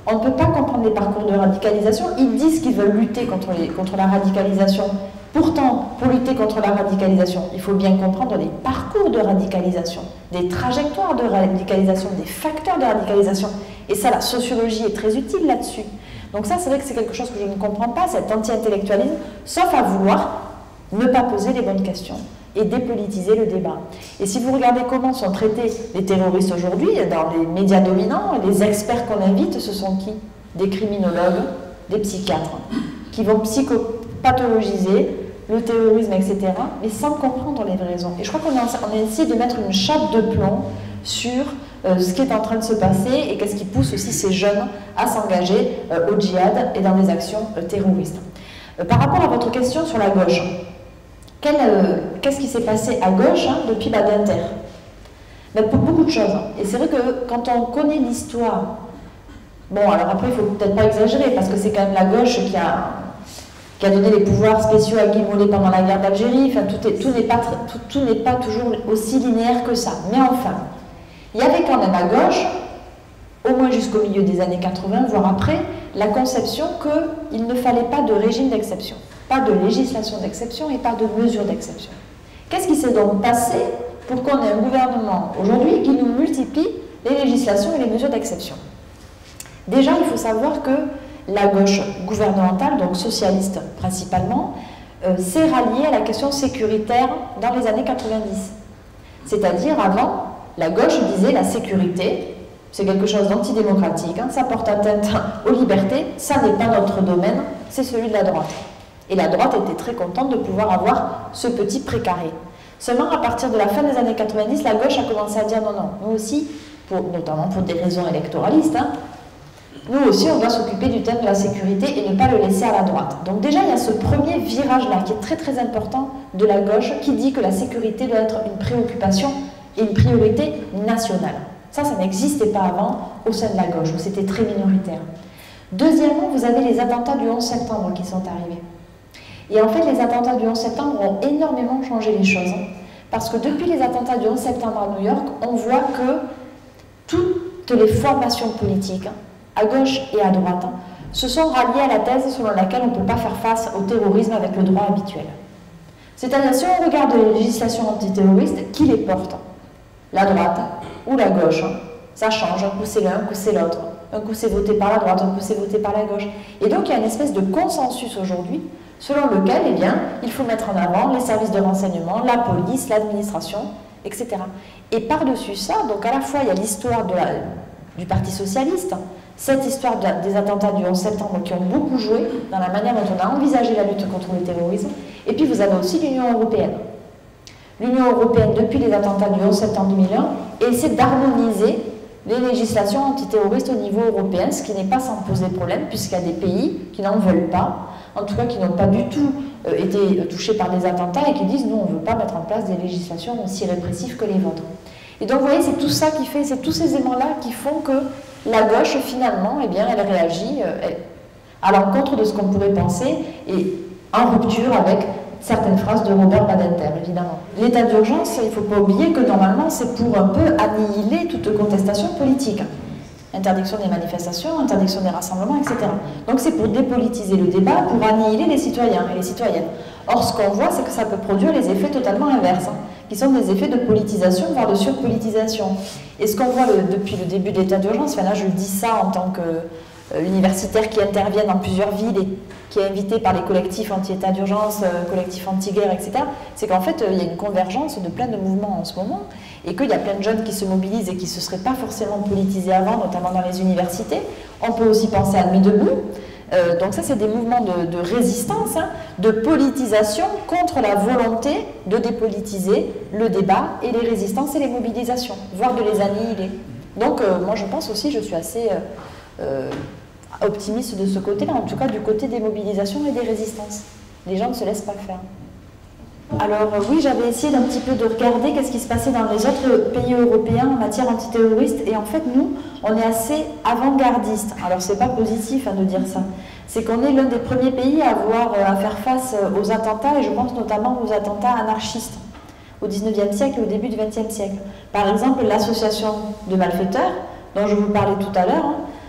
On ne peut pas comprendre les parcours de radicalisation. Ils disent qu'ils veulent lutter contre la radicalisation. Pourtant, pour lutter contre la radicalisation, il faut bien comprendre les parcours de radicalisation, des trajectoires de radicalisation, des facteurs de radicalisation. Et ça, la sociologie est très utile là-dessus. Donc ça, c'est vrai que c'est quelque chose que je ne comprends pas, cet anti-intellectualisme, sauf à vouloir ne pas poser les bonnes questions et dépolitiser le débat. Et si vous regardez comment sont traités les terroristes aujourd'hui, dans les médias dominants, les experts qu'on invite, ce sont qui? Des criminologues, des psychiatres, qui vont psychopathologiser le terrorisme, etc., mais sans comprendre les vraies raisons. Et je crois qu'on a essayé de mettre une chape de plomb sur ce qui est en train de se passer et qu'est-ce qui pousse aussi ces jeunes à s'engager au djihad et dans des actions terroristes. Par rapport à votre question sur la gauche, qu'est-ce qui s'est passé à gauche depuis Badinter? Pour beaucoup de choses. Et c'est vrai que quand on connaît l'histoire, bon, alors après, il ne faut peut-être pas exagérer, parce que c'est quand même la gauche qui a donné les pouvoirs spéciaux à Guy Mollet pendant la guerre d'Algérie. Enfin, tout n'est pas toujours aussi linéaire que ça. Mais enfin, il y avait quand même à gauche, au moins jusqu'au milieu des années 80, voire après, la conception qu'il ne fallait pas de régime d'exception, pas de législation d'exception et pas de mesures d'exception. Qu'est-ce qui s'est donc passé pour qu'on ait un gouvernement aujourd'hui qui nous multiplie les législations et les mesures d'exception? Déjà, il faut savoir que la gauche gouvernementale, donc socialiste principalement, s'est ralliée à la question sécuritaire dans les années 90. C'est-à-dire, avant, la gauche disait la sécurité, c'est quelque chose d'antidémocratique, ça porte atteinte aux libertés, ça n'est pas notre domaine, c'est celui de la droite. Et la droite était très contente de pouvoir avoir ce petit précaré. Seulement, à partir de la fin des années 90, la gauche a commencé à dire non, non, nous aussi, notamment pour des raisons électoralistes, nous aussi, on doit s'occuper du thème de la sécurité et ne pas le laisser à la droite. Donc déjà, il y a ce premier virage-là qui est très très important de la gauche qui dit que la sécurité doit être une préoccupation et une priorité nationale. Ça n'existait pas avant au sein de la gauche, où c'était très minoritaire. Deuxièmement, vous avez les attentats du 11 septembre qui sont arrivés. Et en fait, les attentats du 11 septembre ont énormément changé les choses. Parce que depuis les attentats du 11 septembre à New York, on voit que toutes les formations politiques, à gauche et à droite, se sont ralliées à la thèse selon laquelle on ne peut pas faire face au terrorisme avec le droit habituel. C'est-à-dire, si on regarde les législations antiterroristes, qui les porte? La droite ou la gauche? Ça change, un coup c'est l'un, un coup c'est l'autre. Un coup c'est voté par la droite, un coup c'est voté par la gauche. Et donc il y a une espèce de consensus aujourd'hui selon lequel, eh bien, il faut mettre en avant les services de renseignement, la police, l'administration, etc. Et par-dessus ça, donc à la fois il y a l'histoire du Parti Socialiste, cette histoire des attentats du 11 septembre qui ont beaucoup joué dans la manière dont on a envisagé la lutte contre le terrorisme, et puis vous avez aussi l'Union européenne. L'Union européenne, depuis les attentats du 11 septembre 2001, essaie d'harmoniser les législations antiterroristes au niveau européen, ce qui n'est pas sans poser problème, puisqu'il y a des pays qui n'en veulent pas, en tout cas qui n'ont pas du tout été touchés par des attentats et qui disent « nous, on ne veut pas mettre en place des législations aussi répressives que les vôtres ». Et donc, vous voyez, c'est tout ça qui fait, c'est tous ces éléments-là qui font que la gauche, finalement, eh bien, elle réagit à l'encontre de ce qu'on pourrait penser et en rupture avec certaines phrases de Robert Badinter, évidemment. L'état d'urgence, il ne faut pas oublier que normalement, c'est pour un peu annihiler toute contestation politique. Interdiction des manifestations, interdiction des rassemblements, etc. Donc c'est pour dépolitiser le débat, pour annihiler les citoyens et les citoyennes. Or, ce qu'on voit, c'est que ça peut produire les effets totalement inverses, qui sont des effets de politisation, voire de surpolitisation. Et ce qu'on voit depuis le début de l'état d'urgence, enfin là je dis ça en tant qu'universitaire qui intervient dans plusieurs villes et qui est invité par les collectifs anti-état d'urgence, collectifs anti-guerre, etc., c'est qu'en fait il y a une convergence de plein de mouvements en ce moment, et qu'il y a plein de jeunes qui se mobilisent et qui ne se seraient pas forcément politisés avant, notamment dans les universités. On peut aussi penser à Nuit debout. Donc ça, c'est des mouvements de résistance, de politisation contre la volonté de dépolitiser le débat et les résistances et les mobilisations, voire de les annihiler. Donc moi, je pense aussi, je suis assez optimiste de ce côté-là, en tout cas du côté des mobilisations et des résistances. Les gens ne se laissent pas faire. Alors oui, j'avais essayé d'un petit peu de regarder qu'est-ce qui se passait dans les autres pays européens en matière antiterroriste, et en fait nous, on est assez avant-gardiste. Alors c'est pas positif de dire ça, c'est qu'on est l'un des premiers pays à avoir à faire face aux attentats, et je pense notamment aux attentats anarchistes au 19e siècle et au début du 20e siècle. Par exemple, l'association de malfaiteurs, dont je vous parlais tout à l'heure,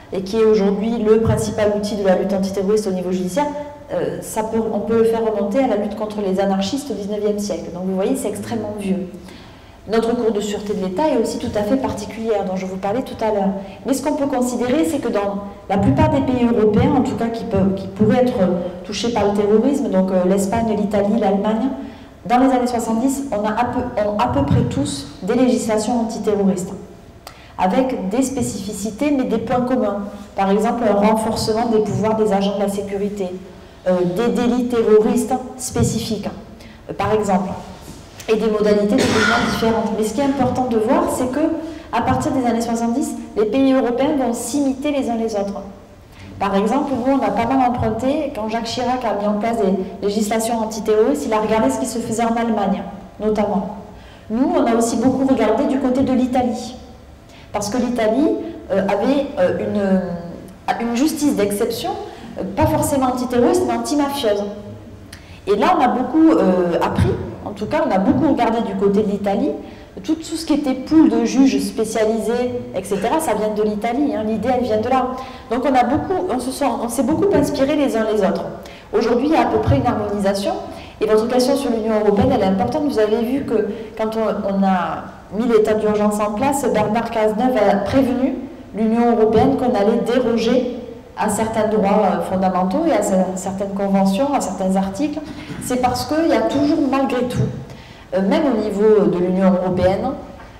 et qui est aujourd'hui le principal outil de la lutte antiterroriste au niveau judiciaire, on peut le faire remonter à la lutte contre les anarchistes au XIXe siècle. Donc vous voyez, c'est extrêmement vieux. Notre cour de sûreté de l'État est aussi tout à fait particulière, dont je vous parlais tout à l'heure. Mais ce qu'on peut considérer, c'est que dans la plupart des pays européens, en tout cas qui pourraient être touchés par le terrorisme, donc l'Espagne, l'Italie, l'Allemagne, dans les années 70, on a à peu près tous des législations antiterroristes, avec des spécificités, mais des points communs. Par exemple, un renforcement des pouvoirs des agents de la sécurité, des délits terroristes spécifiques, par exemple, et des modalités de jugement différentes. Mais ce qui est important de voir, c'est que à partir des années 70, les pays européens vont s'imiter les uns les autres. Par exemple, nous, on a pas mal emprunté, quand Jacques Chirac a mis en place des législations antiterroristes, il a regardé ce qui se faisait en Allemagne, notamment. Nous, on a aussi beaucoup regardé du côté de l'Italie, parce que l'Italie avait une justice d'exception, pas forcément antiterroriste, mais antimafieuse. Et là, on a beaucoup appris, en tout cas, on a beaucoup regardé du côté de l'Italie. Tout ce qui était pool de juges spécialisés, etc., ça vient de l'Italie, hein, l'idée, elle vient de là. Donc on s'est beaucoup inspiré les uns les autres. Aujourd'hui, il y a à peu près une harmonisation, et votre question sur l'Union européenne, elle est importante. Vous avez vu que quand on a mis l'état d'urgence en place, Bernard Cazeneuve a prévenu l'Union européenne qu'on allait déroger à certains droits fondamentaux et à certaines conventions, à certains articles. C'est parce qu'il y a toujours, malgré tout, même au niveau de l'Union européenne,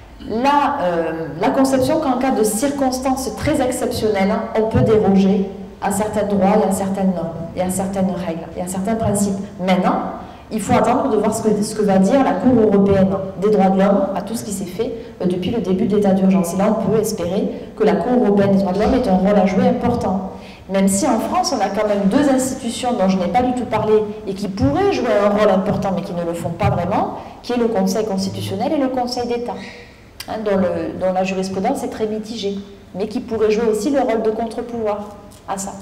la conception qu'en cas de circonstances très exceptionnelles, on peut déroger à certains droits et à certaines normes, et à certaines règles, et à certains principes. Maintenant, il faut attendre de voir ce que va dire la Cour européenne des droits de l'homme à tout ce qui s'est fait depuis le début de l'état d'urgence. Et là, on peut espérer que la Cour européenne des droits de l'homme ait un rôle à jouer important. Même si en France, on a quand même deux institutions dont je n'ai pas du tout parlé et qui pourraient jouer un rôle important, mais qui ne le font pas vraiment, qui est le Conseil constitutionnel et le Conseil d'État, hein, dont la jurisprudence est très mitigée, mais qui pourraient jouer aussi le rôle de contre-pouvoir à ça.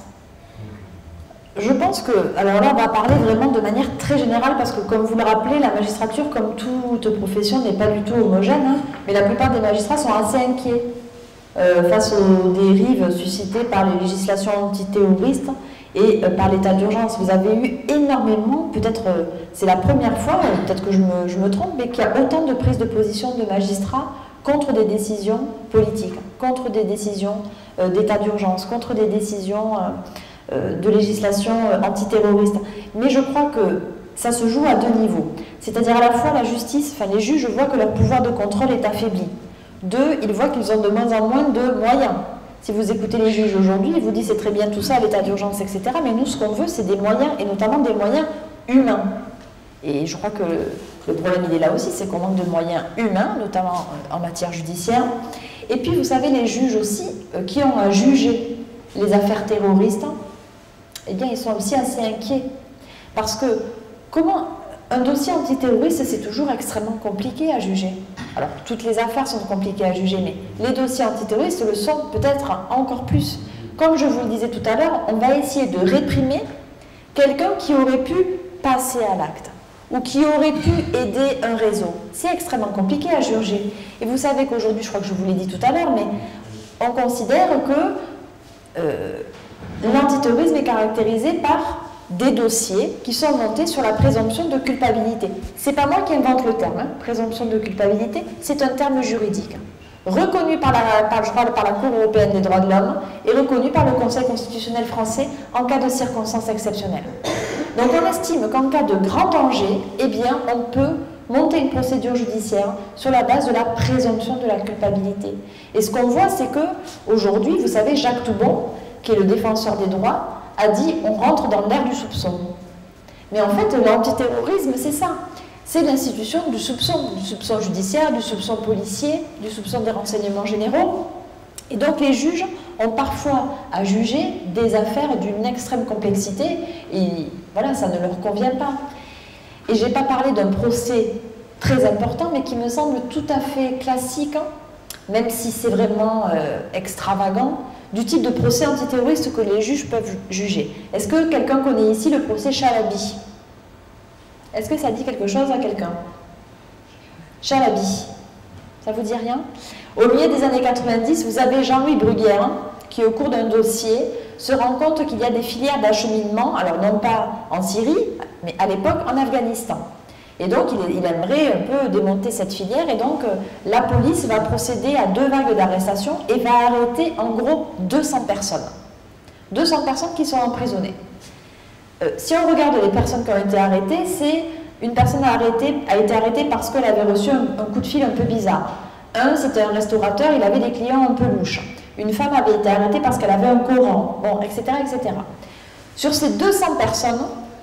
Je pense que, alors là, on va parler vraiment de manière très générale, parce que comme vous le rappelez, la magistrature, comme toute profession, n'est pas du tout homogène, hein, mais la plupart des magistrats sont assez inquiets face aux dérives suscitées par les législations antiterroristes et par l'état d'urgence. Vous avez eu énormément, peut-être c'est la première fois, peut-être que je me trompe, mais qu'il y a autant de prises de position de magistrats contre des décisions politiques, contre des décisions d'état d'urgence, contre des décisions de législation antiterroriste. Mais je crois que ça se joue à deux niveaux. C'est-à-dire à la fois la justice, enfin les juges voient que leur pouvoir de contrôle est affaibli. Deux, ils voient qu'ils ont de moins en moins de moyens. Si vous écoutez les juges aujourd'hui, ils vous disent c'est très bien tout ça, l'état d'urgence, etc. Mais nous, ce qu'on veut, c'est des moyens, et notamment des moyens humains. Et je crois que le problème, il est là aussi, c'est qu'on manque de moyens humains, notamment en matière judiciaire. Et puis, vous savez, les juges aussi, qui ont à juger les affaires terroristes, eh bien, ils sont aussi assez inquiets. Parce que, un dossier antiterroriste, c'est toujours extrêmement compliqué à juger. Alors, toutes les affaires sont compliquées à juger, mais les dossiers antiterroristes le sont peut-être encore plus. Comme je vous le disais tout à l'heure, on va essayer de réprimer quelqu'un qui aurait pu passer à l'acte ou qui aurait pu aider un réseau. C'est extrêmement compliqué à juger. Et vous savez qu'aujourd'hui, je crois que je vous l'ai dit tout à l'heure, mais on considère que l'antiterrorisme est caractérisé par des dossiers qui sont montés sur la présomption de culpabilité. C'est pas moi qui invente le terme, hein. Présomption de culpabilité, c'est un terme juridique, reconnu par la Cour européenne des droits de l'homme et reconnu par le Conseil constitutionnel français en cas de circonstances exceptionnelles. Donc on estime qu'en cas de grand danger, eh bien, on peut monter une procédure judiciaire sur la base de la présomption de la culpabilité. Et ce qu'on voit, c'est que aujourd'hui, vous savez, Jacques Toubon, qui est le défenseur des droits, a dit on rentre dans l'ère du soupçon. Mais en fait, l'antiterrorisme, c'est ça. C'est l'institution du soupçon judiciaire, du soupçon policier, du soupçon des renseignements généraux. Et donc les juges ont parfois à juger des affaires d'une extrême complexité et voilà, ça ne leur convient pas. Et je n'ai pas parlé d'un procès très important, mais qui me semble tout à fait classique, hein, même si c'est vraiment extravagant, du type de procès antiterroriste que les juges peuvent juger. Est-ce que quelqu'un connaît ici le procès Chalabi? Est-ce que ça dit quelque chose à quelqu'un? Chalabi, ça vous dit rien? Au milieu des années 90, vous avez Jean-Louis Bruguière, hein, qui, au cours d'un dossier, se rend compte qu'il y a des filières d'acheminement, alors non pas en Syrie, mais à l'époque en Afghanistan. Et donc, il aimerait un peu démonter cette filière, et donc la police va procéder à 2 vagues d'arrestations et va arrêter en gros 200 personnes. 200 personnes qui sont emprisonnées. Si on regarde les personnes qui ont été arrêtées, c'est une personne a été arrêtée parce qu'elle avait reçu un coup de fil un peu bizarre. C'était un restaurateur, il avait des clients un peu louches. Une femme avait été arrêtée parce qu'elle avait un Coran, bon, etc., etc. Sur ces 200 personnes,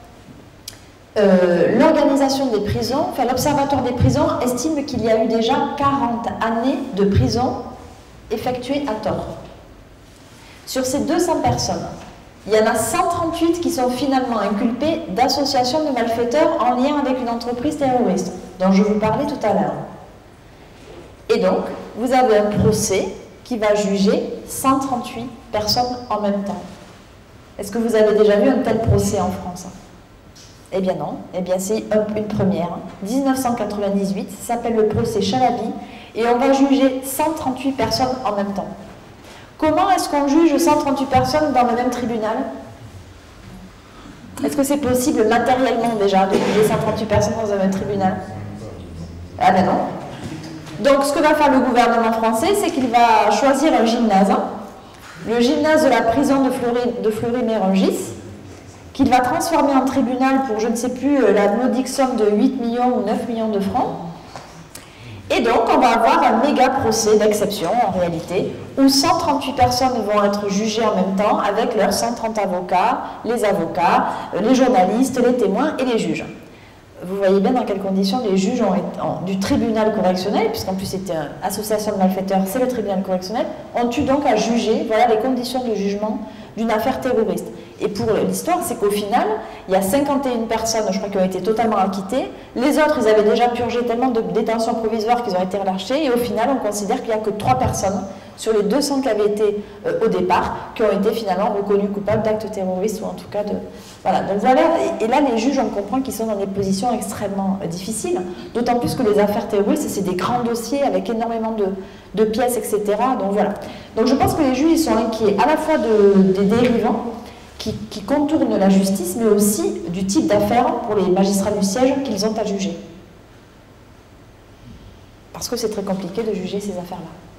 l'organisation des prisons, enfin l'Observatoire des prisons estime qu'il y a eu déjà 40 années de prison effectuées à tort. Sur ces 200 personnes, il y en a 138 qui sont finalement inculpés d'association de malfaiteurs en lien avec une entreprise terroriste, dont je vous parlais tout à l'heure. Et donc, vous avez un procès qui va juger 138 personnes en même temps. Est-ce que vous avez déjà vu un tel procès en France? Eh bien non, eh bien c'est une première. 1998, ça s'appelle le procès Chalabi, et on va juger 138 personnes en même temps. Comment est-ce qu'on juge 138 personnes dans le même tribunal? Est-ce que c'est possible matériellement déjà de juger 138 personnes dans un même tribunal? Ah ben non. Donc ce que va faire le gouvernement français, c'est qu'il va choisir un gymnase, le gymnase de la prison de Fleury-Mérogis, qu'il va transformer en tribunal pour je ne sais plus la modique somme de 8 millions ou 9 millions de francs. Et donc, on va avoir un méga procès d'exception, en réalité, où 138 personnes vont être jugées en même temps avec leurs 130 avocats, les journalistes, les témoins et les juges. Vous voyez bien dans quelles conditions les juges du tribunal correctionnel, puisqu'en plus c'était une association de malfaiteurs, c'est le tribunal correctionnel, ont eu donc à juger, voilà les conditions de jugement d'une affaire terroriste. Et pour l'histoire, c'est qu'au final, il y a 51 personnes, je crois, qui ont été totalement acquittées. Les autres, ils avaient déjà purgé tellement de détention provisoire qu'ils ont été relâchés. Et au final, on considère qu'il n'y a que 3 personnes sur les 200 qui avaient été au départ, qui ont été finalement reconnues coupables d'actes terroristes, ou en tout cas de... Voilà, donc voilà. Et là, les juges, on comprend qu'ils sont dans des positions extrêmement difficiles, d'autant plus que les affaires terroristes, c'est des grands dossiers avec énormément de pièces, etc. Donc voilà. Donc je pense que les juges, ils sont inquiets à la fois des dérivants, qui contournent la justice, mais aussi du type d'affaires pour les magistrats du siège qu'ils ont à juger. Parce que c'est très compliqué de juger ces affaires-là.